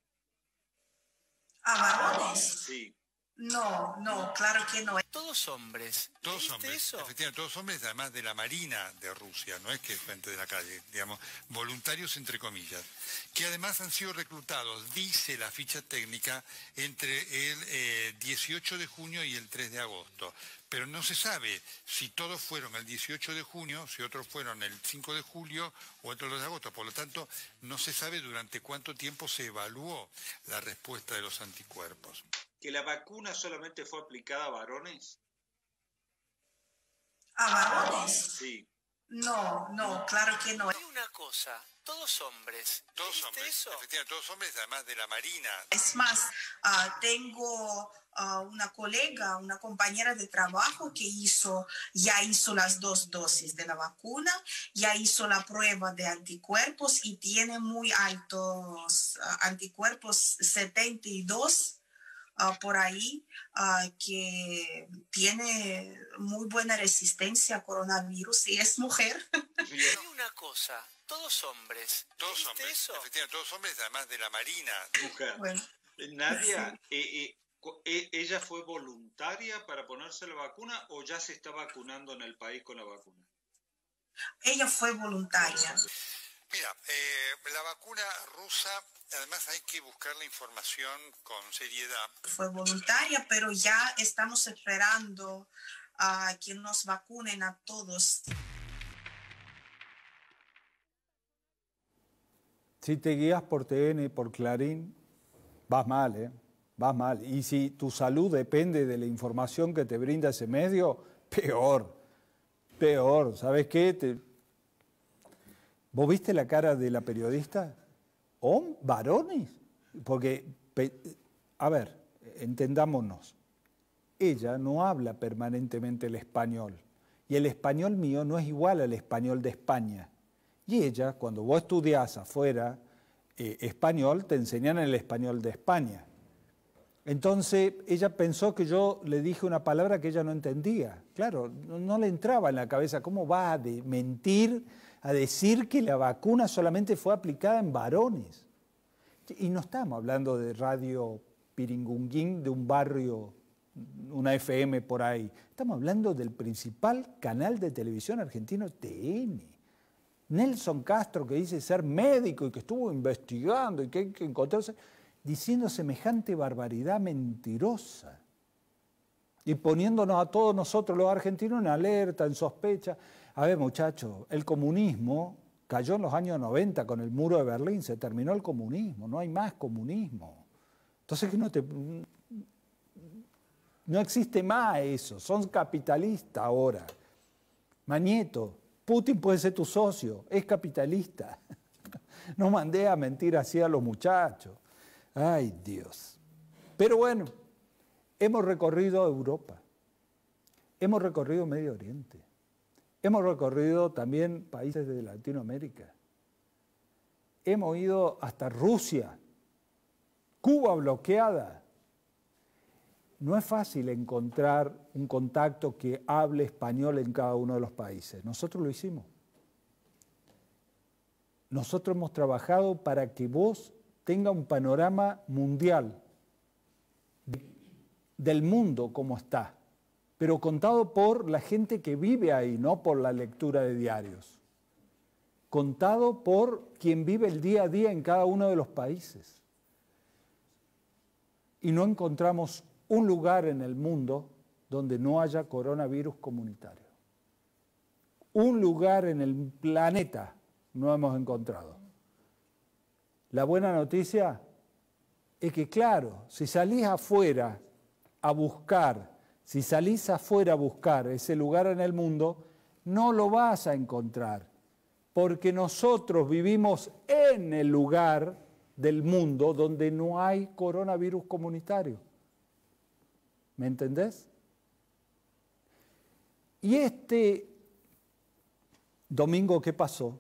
¿A varones? Sí. No, claro que no. Todos hombres. Todos hombres, efectivamente, todos hombres, además de la Marina de Rusia, no es que gente de la calle, digamos, voluntarios entre comillas, que además han sido reclutados, dice la ficha técnica, entre el 18 de junio y el 3 de agosto. Pero no se sabe si todos fueron el 18 de junio, si otros fueron el 5 de julio o otros el 2 de agosto. Por lo tanto, no se sabe durante cuánto tiempo se evaluó la respuesta de los anticuerpos. ¿Que la vacuna solamente fue aplicada a varones? ¿A varones? Sí. No, claro que no. Hay una cosa, todos hombres. Todos hombres, efectivamente, todos hombres, además de la Marina. Es más, tengo una colega, una compañera de trabajo que ya hizo las 2 dosis de la vacuna, ya hizo la prueba de anticuerpos y tiene muy altos anticuerpos, 72. Por ahí, que tiene muy buena resistencia a coronavirus y es mujer. Hay una cosa, todos hombres. Todos hombres, efectivamente, todos hombres, además de la Marina. Mujer. Bueno, Nadia, sí. ¿Ella fue voluntaria para ponerse la vacuna o ya se está vacunando en el país con la vacuna? Ella fue voluntaria. Mira, la vacuna rusa, además hay que buscar la información con seriedad. Fue voluntaria, pero ya estamos esperando a que nos vacunen a todos. Si te guías por TN, por Clarín, vas mal, ¿eh? Vas mal. Y si tu salud depende de la información que te brinda ese medio, peor. Peor. ¿Sabes qué? ¿Vos viste la cara de la periodista? ¿Varones? Porque, a ver, entendámonos. Ella no habla permanentemente el español. Y el español mío no es igual al español de España. Y ella, cuando vos estudiás afuera español, te enseñan el español de España. Entonces, ella pensó que yo le dije una palabra que ella no entendía. Claro, no le entraba en la cabeza. ¿Cómo va a mentir, a decir que la vacuna solamente fue aplicada en varones? Y no estamos hablando de Radio Piringunguín, de un barrio, una FM por ahí. Estamos hablando del principal canal de televisión argentino, TN. Nelson Castro, que dice ser médico y que estuvo investigando y que hay que encontrarse, diciendo semejante barbaridad mentirosa y poniéndonos a todos nosotros los argentinos en alerta, en sospecha. A ver, muchachos, el comunismo cayó en los años 90 con el muro de Berlín, se terminó el comunismo, no hay más comunismo. Entonces no existe más eso, son capitalistas ahora. Mañeto, Putin puede ser tu socio, es capitalista. No mandé a mentir así a los muchachos. Ay, Dios. Pero bueno, hemos recorrido Europa, hemos recorrido Medio Oriente, hemos recorrido también países de Latinoamérica, hemos ido hasta Rusia, Cuba bloqueada. No es fácil encontrar un contacto que hable español en cada uno de los países. Nosotros lo hicimos. Nosotros hemos trabajado para que vos tenga un panorama mundial del mundo como está, pero contado por la gente que vive ahí, no por la lectura de diarios. Contado por quien vive el día a día en cada uno de los países. Y no encontramos un lugar en el mundo donde no haya coronavirus comunitario. Un lugar en el planeta no hemos encontrado. La buena noticia es que, claro, si salís afuera a buscar, si salís afuera a buscar ese lugar en el mundo, no lo vas a encontrar, porque nosotros vivimos en el lugar del mundo donde no hay coronavirus comunitario. ¿Me entendés? Y este domingo, ¿qué pasó?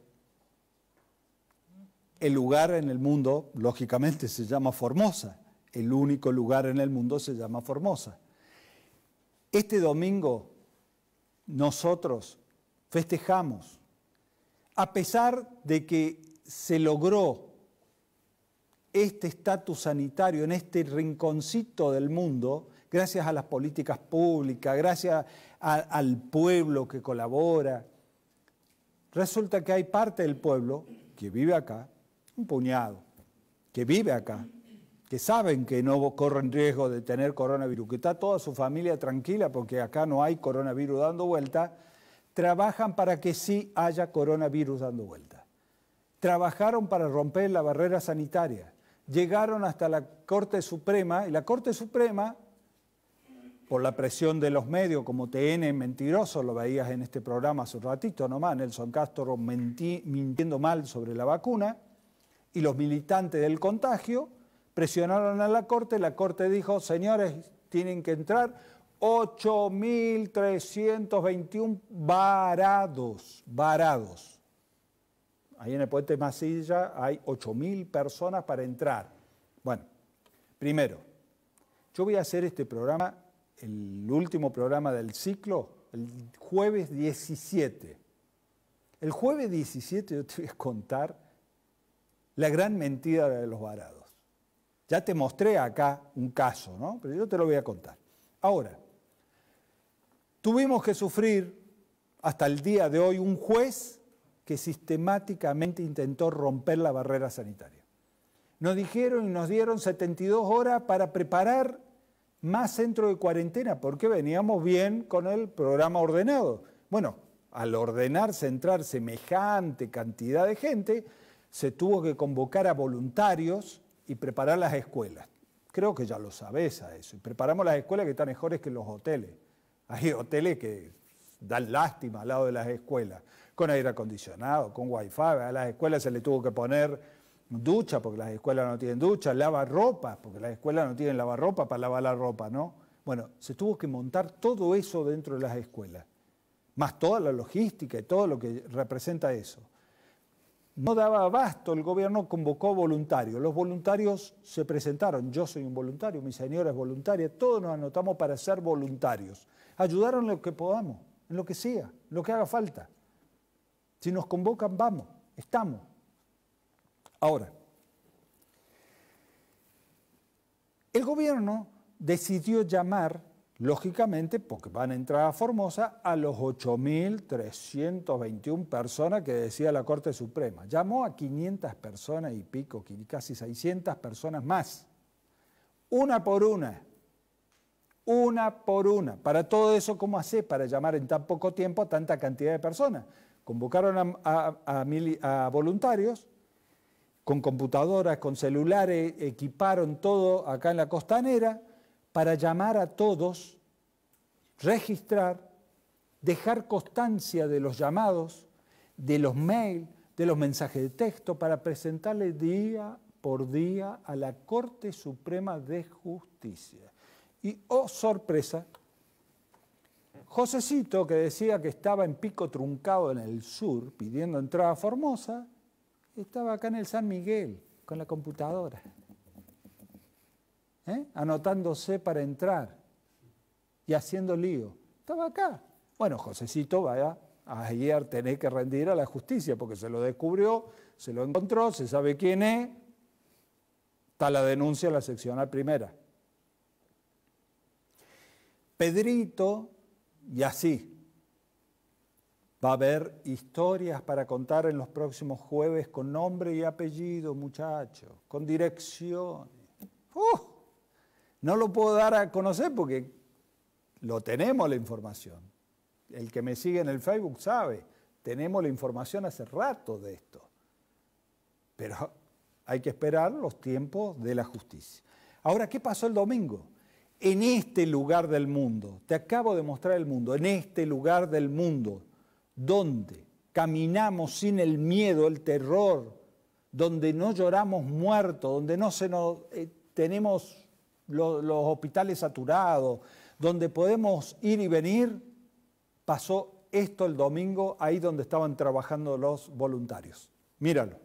El lugar en el mundo, lógicamente, se llama Formosa. El único lugar en el mundo se llama Formosa. Este domingo nosotros festejamos, a pesar de que se logró este estatus sanitario en este rinconcito del mundo, gracias a las políticas públicas, gracias al pueblo que colabora. Resulta que hay parte del pueblo que vive acá, un puñado, que vive acá, que saben que no corren riesgo de tener coronavirus, que está toda su familia tranquila porque acá no hay coronavirus dando vuelta, trabajan para que sí haya coronavirus dando vuelta. Trabajaron para romper la barrera sanitaria, llegaron hasta la Corte Suprema y la Corte Suprema, por la presión de los medios como TN mentiroso, lo veías en este programa hace un ratito nomás, Nelson Castro mintiendo mal sobre la vacuna, y los militantes del contagio presionaron a la Corte dijo, señores, tienen que entrar 8.321 varados. Ahí en el puente Masilla hay 8.000 personas para entrar. Bueno, primero, yo voy a hacer este programa, el último programa del ciclo, el jueves 17. El jueves 17 yo te voy a contar la gran mentira de los varados. Ya te mostré acá un caso, ¿no? Pero yo te lo voy a contar. Ahora, tuvimos que sufrir hasta el día de hoy un juez que sistemáticamente intentó romper la barrera sanitaria. Nos dijeron y nos dieron 72 horas para preparar más centros de cuarentena, porque veníamos bien con el programa ordenado. Bueno, al ordenar, centrar semejante cantidad de gente, se tuvo que convocar a voluntarios y preparar las escuelas. Creo que ya lo sabés a eso. Y preparamos las escuelas que están mejores que los hoteles. Hay hoteles que dan lástima al lado de las escuelas, con aire acondicionado, con wifi. A las escuelas se le tuvo que poner ducha, porque las escuelas no tienen ducha, lavarropa, porque las escuelas no tienen lavarropa para lavar la ropa, ¿no? Bueno, se tuvo que montar todo eso dentro de las escuelas, más toda la logística y todo lo que representa eso. No daba abasto, el gobierno convocó voluntarios, los voluntarios se presentaron, yo soy un voluntario, mi señora es voluntaria, todos nos anotamos para ser voluntarios, ayudaron en lo que podamos, en lo que sea, en lo que haga falta. Si nos convocan, vamos, estamos. Ahora, el gobierno decidió llamar, lógicamente, porque van a entrar a Formosa, a los 8.321 personas que decía la Corte Suprema. Llamó a 500 personas y pico, casi 600 personas más. Una por una. Para todo eso, ¿cómo hace para llamar en tan poco tiempo a tanta cantidad de personas? Convocaron a voluntarios, con computadoras, con celulares, equiparon todo acá en la Costanera para llamar a todos, registrar, dejar constancia de los llamados, de los mails, de los mensajes de texto, para presentarle día por día a la Corte Suprema de Justicia. Y, oh sorpresa, Josecito, que decía que estaba en Pico Truncado en el sur, pidiendo entrada a Formosa, estaba acá en el San Miguel, con la computadora, anotándose para entrar y haciendo lío. Estaba acá. Bueno, Josecito, vaya, ayer tenés que rendir a la justicia, porque se lo descubrió, se lo encontró, se sabe quién es, está la denuncia en la seccional primera. Pedrito, y así. Va a haber historias para contar en los próximos jueves con nombre y apellido, muchachos, con direcciones. No lo puedo dar a conocer porque lo tenemos la información. El que me sigue en el Facebook sabe, tenemos la información hace rato de esto. Pero hay que esperar los tiempos de la justicia. Ahora, ¿qué pasó el domingo? En este lugar del mundo, te acabo de mostrar el mundo, en este lugar del mundo, donde caminamos sin el miedo, el terror, donde no lloramos muertos, donde no tenemos los hospitales saturados, donde podemos ir y venir, pasó esto el domingo, ahí donde estaban trabajando los voluntarios. Míralo.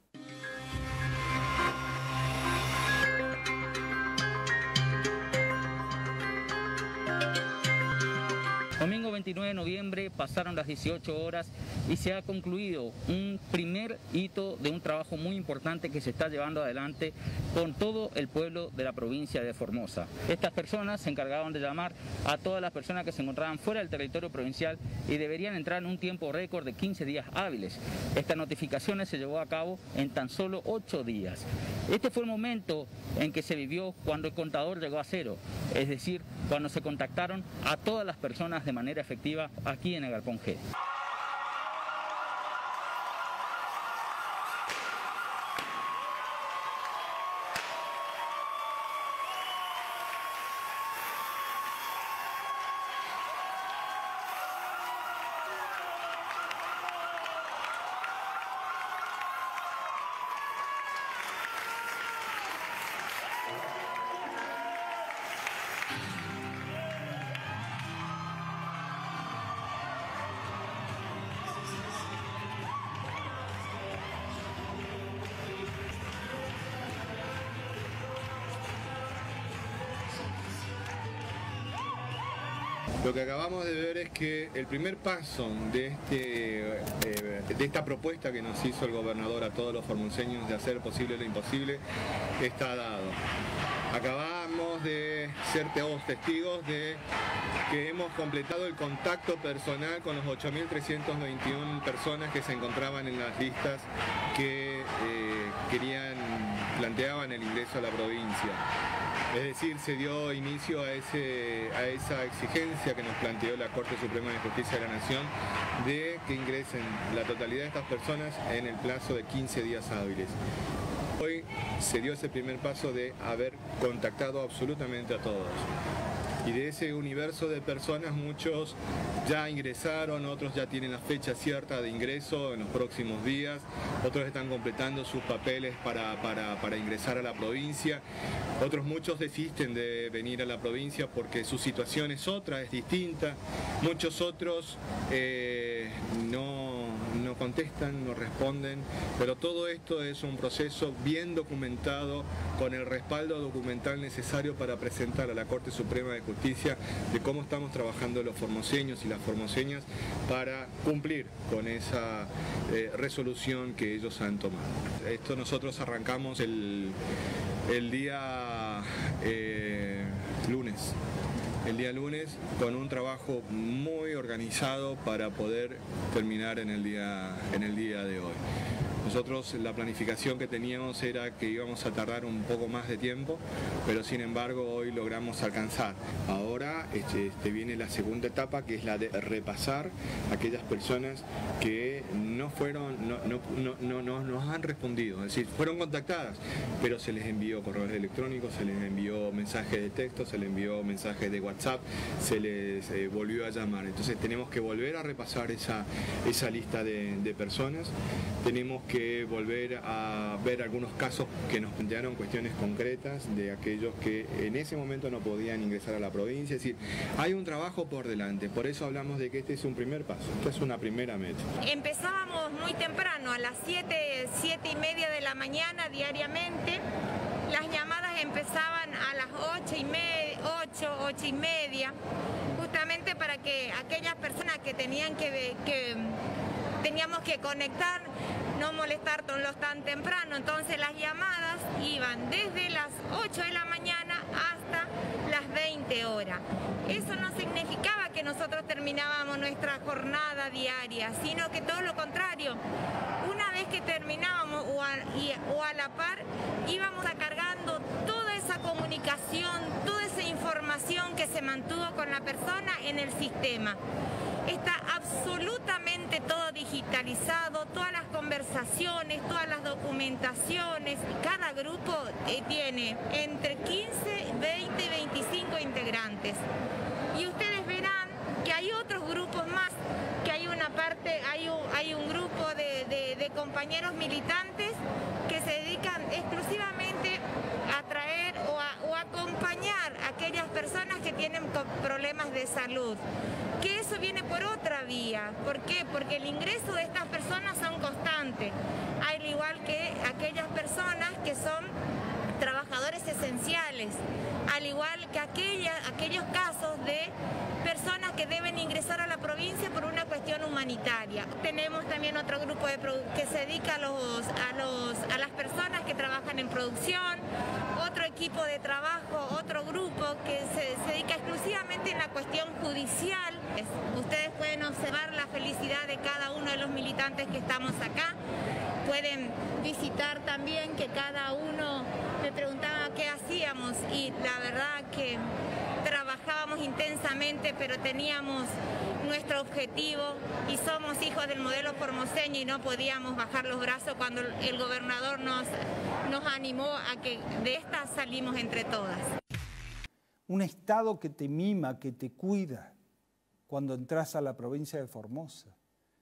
Domingo 29 de noviembre pasaron las 18 horas y se ha concluido un primer hito de un trabajo muy importante que se está llevando adelante con todo el pueblo de la provincia de Formosa. Estas personas se encargaron de llamar a todas las personas que se encontraban fuera del territorio provincial y deberían entrar en un tiempo récord de 15 días hábiles. Estas notificaciones se llevó a cabo en tan solo 8 días. Este fue el momento en que se vivió cuando el contador llegó a cero, es decir, cuando se contactaron a todas las personas de manera efectiva aquí en el Galpón G. Lo que acabamos de ver es que el primer paso de esta propuesta que nos hizo el gobernador a todos los formoseños de hacer posible lo imposible está dado. Acabamos de ser todos testigos de que hemos completado el contacto personal con los 8.321 personas que se encontraban en las listas que planteaban el ingreso a la provincia. Es decir, se dio inicio a esa exigencia que nos planteó la Corte Suprema de Justicia de la Nación de que ingresen la totalidad de estas personas en el plazo de 15 días hábiles. Hoy se dio ese primer paso de haber contactado absolutamente a todos. Y de ese universo de personas, muchos ya ingresaron, otros ya tienen la fecha cierta de ingreso en los próximos días, otros están completando sus papeles para ingresar a la provincia, otros muchos desisten de venir a la provincia porque su situación es otra, es distinta, muchos otros no contestan, no responden, pero todo esto es un proceso bien documentado, con el respaldo documental necesario para presentar a la Corte Suprema de Justicia de cómo estamos trabajando los formoseños y las formoseñas para cumplir con esa resolución que ellos han tomado. Esto nosotros arrancamos el día lunes. El día lunes con un trabajo muy organizado para poder terminar en el día de hoy. Nosotros la planificación que teníamos era que íbamos a tardar un poco más de tiempo, pero sin embargo hoy logramos alcanzar. Ahora viene la segunda etapa, que es la de repasar a aquellas personas que no nos han respondido, es decir, fueron contactadas, pero se les envió correos electrónicos, se les envió mensajes de texto, se les envió mensajes de WhatsApp, se les volvió a llamar. Entonces tenemos que volver a repasar esa lista de personas, tenemos que volver a ver algunos casos que nos plantearon cuestiones concretas de aquellos que en ese momento no podían ingresar a la provincia. Es decir, hay un trabajo por delante, por eso hablamos de que este es un primer paso, esta es una primera meta. Empezábamos muy temprano, a las 7:30 de la mañana diariamente. Las llamadas empezaban a las 8:30, justamente para que aquellas personas que teníamos que conectar, no molestarlos tan temprano. Entonces las llamadas iban desde las 8 de la mañana hasta las 20 horas. Eso no significaba que nosotros terminábamos nuestra jornada diaria, sino que todo lo contrario. Una vez que terminábamos o a la par, íbamos cargando toda esa comunicación, toda esa información que se mantuvo con la persona en el sistema. Está absolutamente todo digitalizado, todas las conversaciones, todas las documentaciones. Cada grupo tiene entre 15, 20 y 25 integrantes. Y ustedes verán que hay otros grupos más, que hay un grupo de compañeros militantes que se dedican exclusivamente a traer o a acompañar a aquellas personas que tienen problemas de salud. Que eso viene por otra vía. ¿Por qué? Porque el ingreso de estas personas son constantes, al igual que aquellas personas que son trabajadores esenciales, al igual que aquellos casos de personas que deben ingresar a la provincia por una cuestión humanitaria. Tenemos también otro grupo que se dedica a las personas que trabajan en producción, otro equipo de trabajo, otro grupo que se dedica exclusivamente en la cuestión judicial. Ustedes pueden observar la felicidad de cada uno de los militantes que estamos acá. Pueden visitar también que cada uno me preguntaba qué hacíamos y la verdad que trabajábamos intensamente, pero teníamos nuestro objetivo y somos hijos del modelo formoseño y no podíamos bajar los brazos cuando el gobernador nos animó a que de esta salimos entre todas. Un Estado que te mima, que te cuida cuando entras a la provincia de Formosa.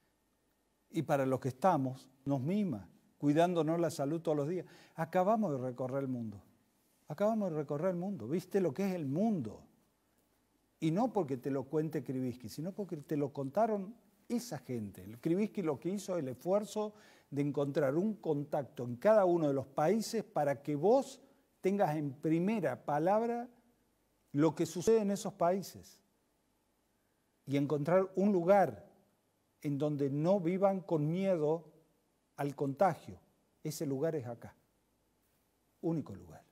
Y para los que estamos, nos mima, cuidándonos la salud todos los días. Acabamos de recorrer el mundo. Acabamos de recorrer el mundo. ¿Viste lo que es el mundo? Y no porque te lo cuente Krivitsky, sino porque te lo contaron esa gente. El Krivitsky lo que hizo es el esfuerzo de encontrar un contacto en cada uno de los países para que vos tengas en primera palabra lo que sucede en esos países. Y encontrar un lugar en donde no vivan con miedo al contagio. Ese lugar es acá. Único lugar.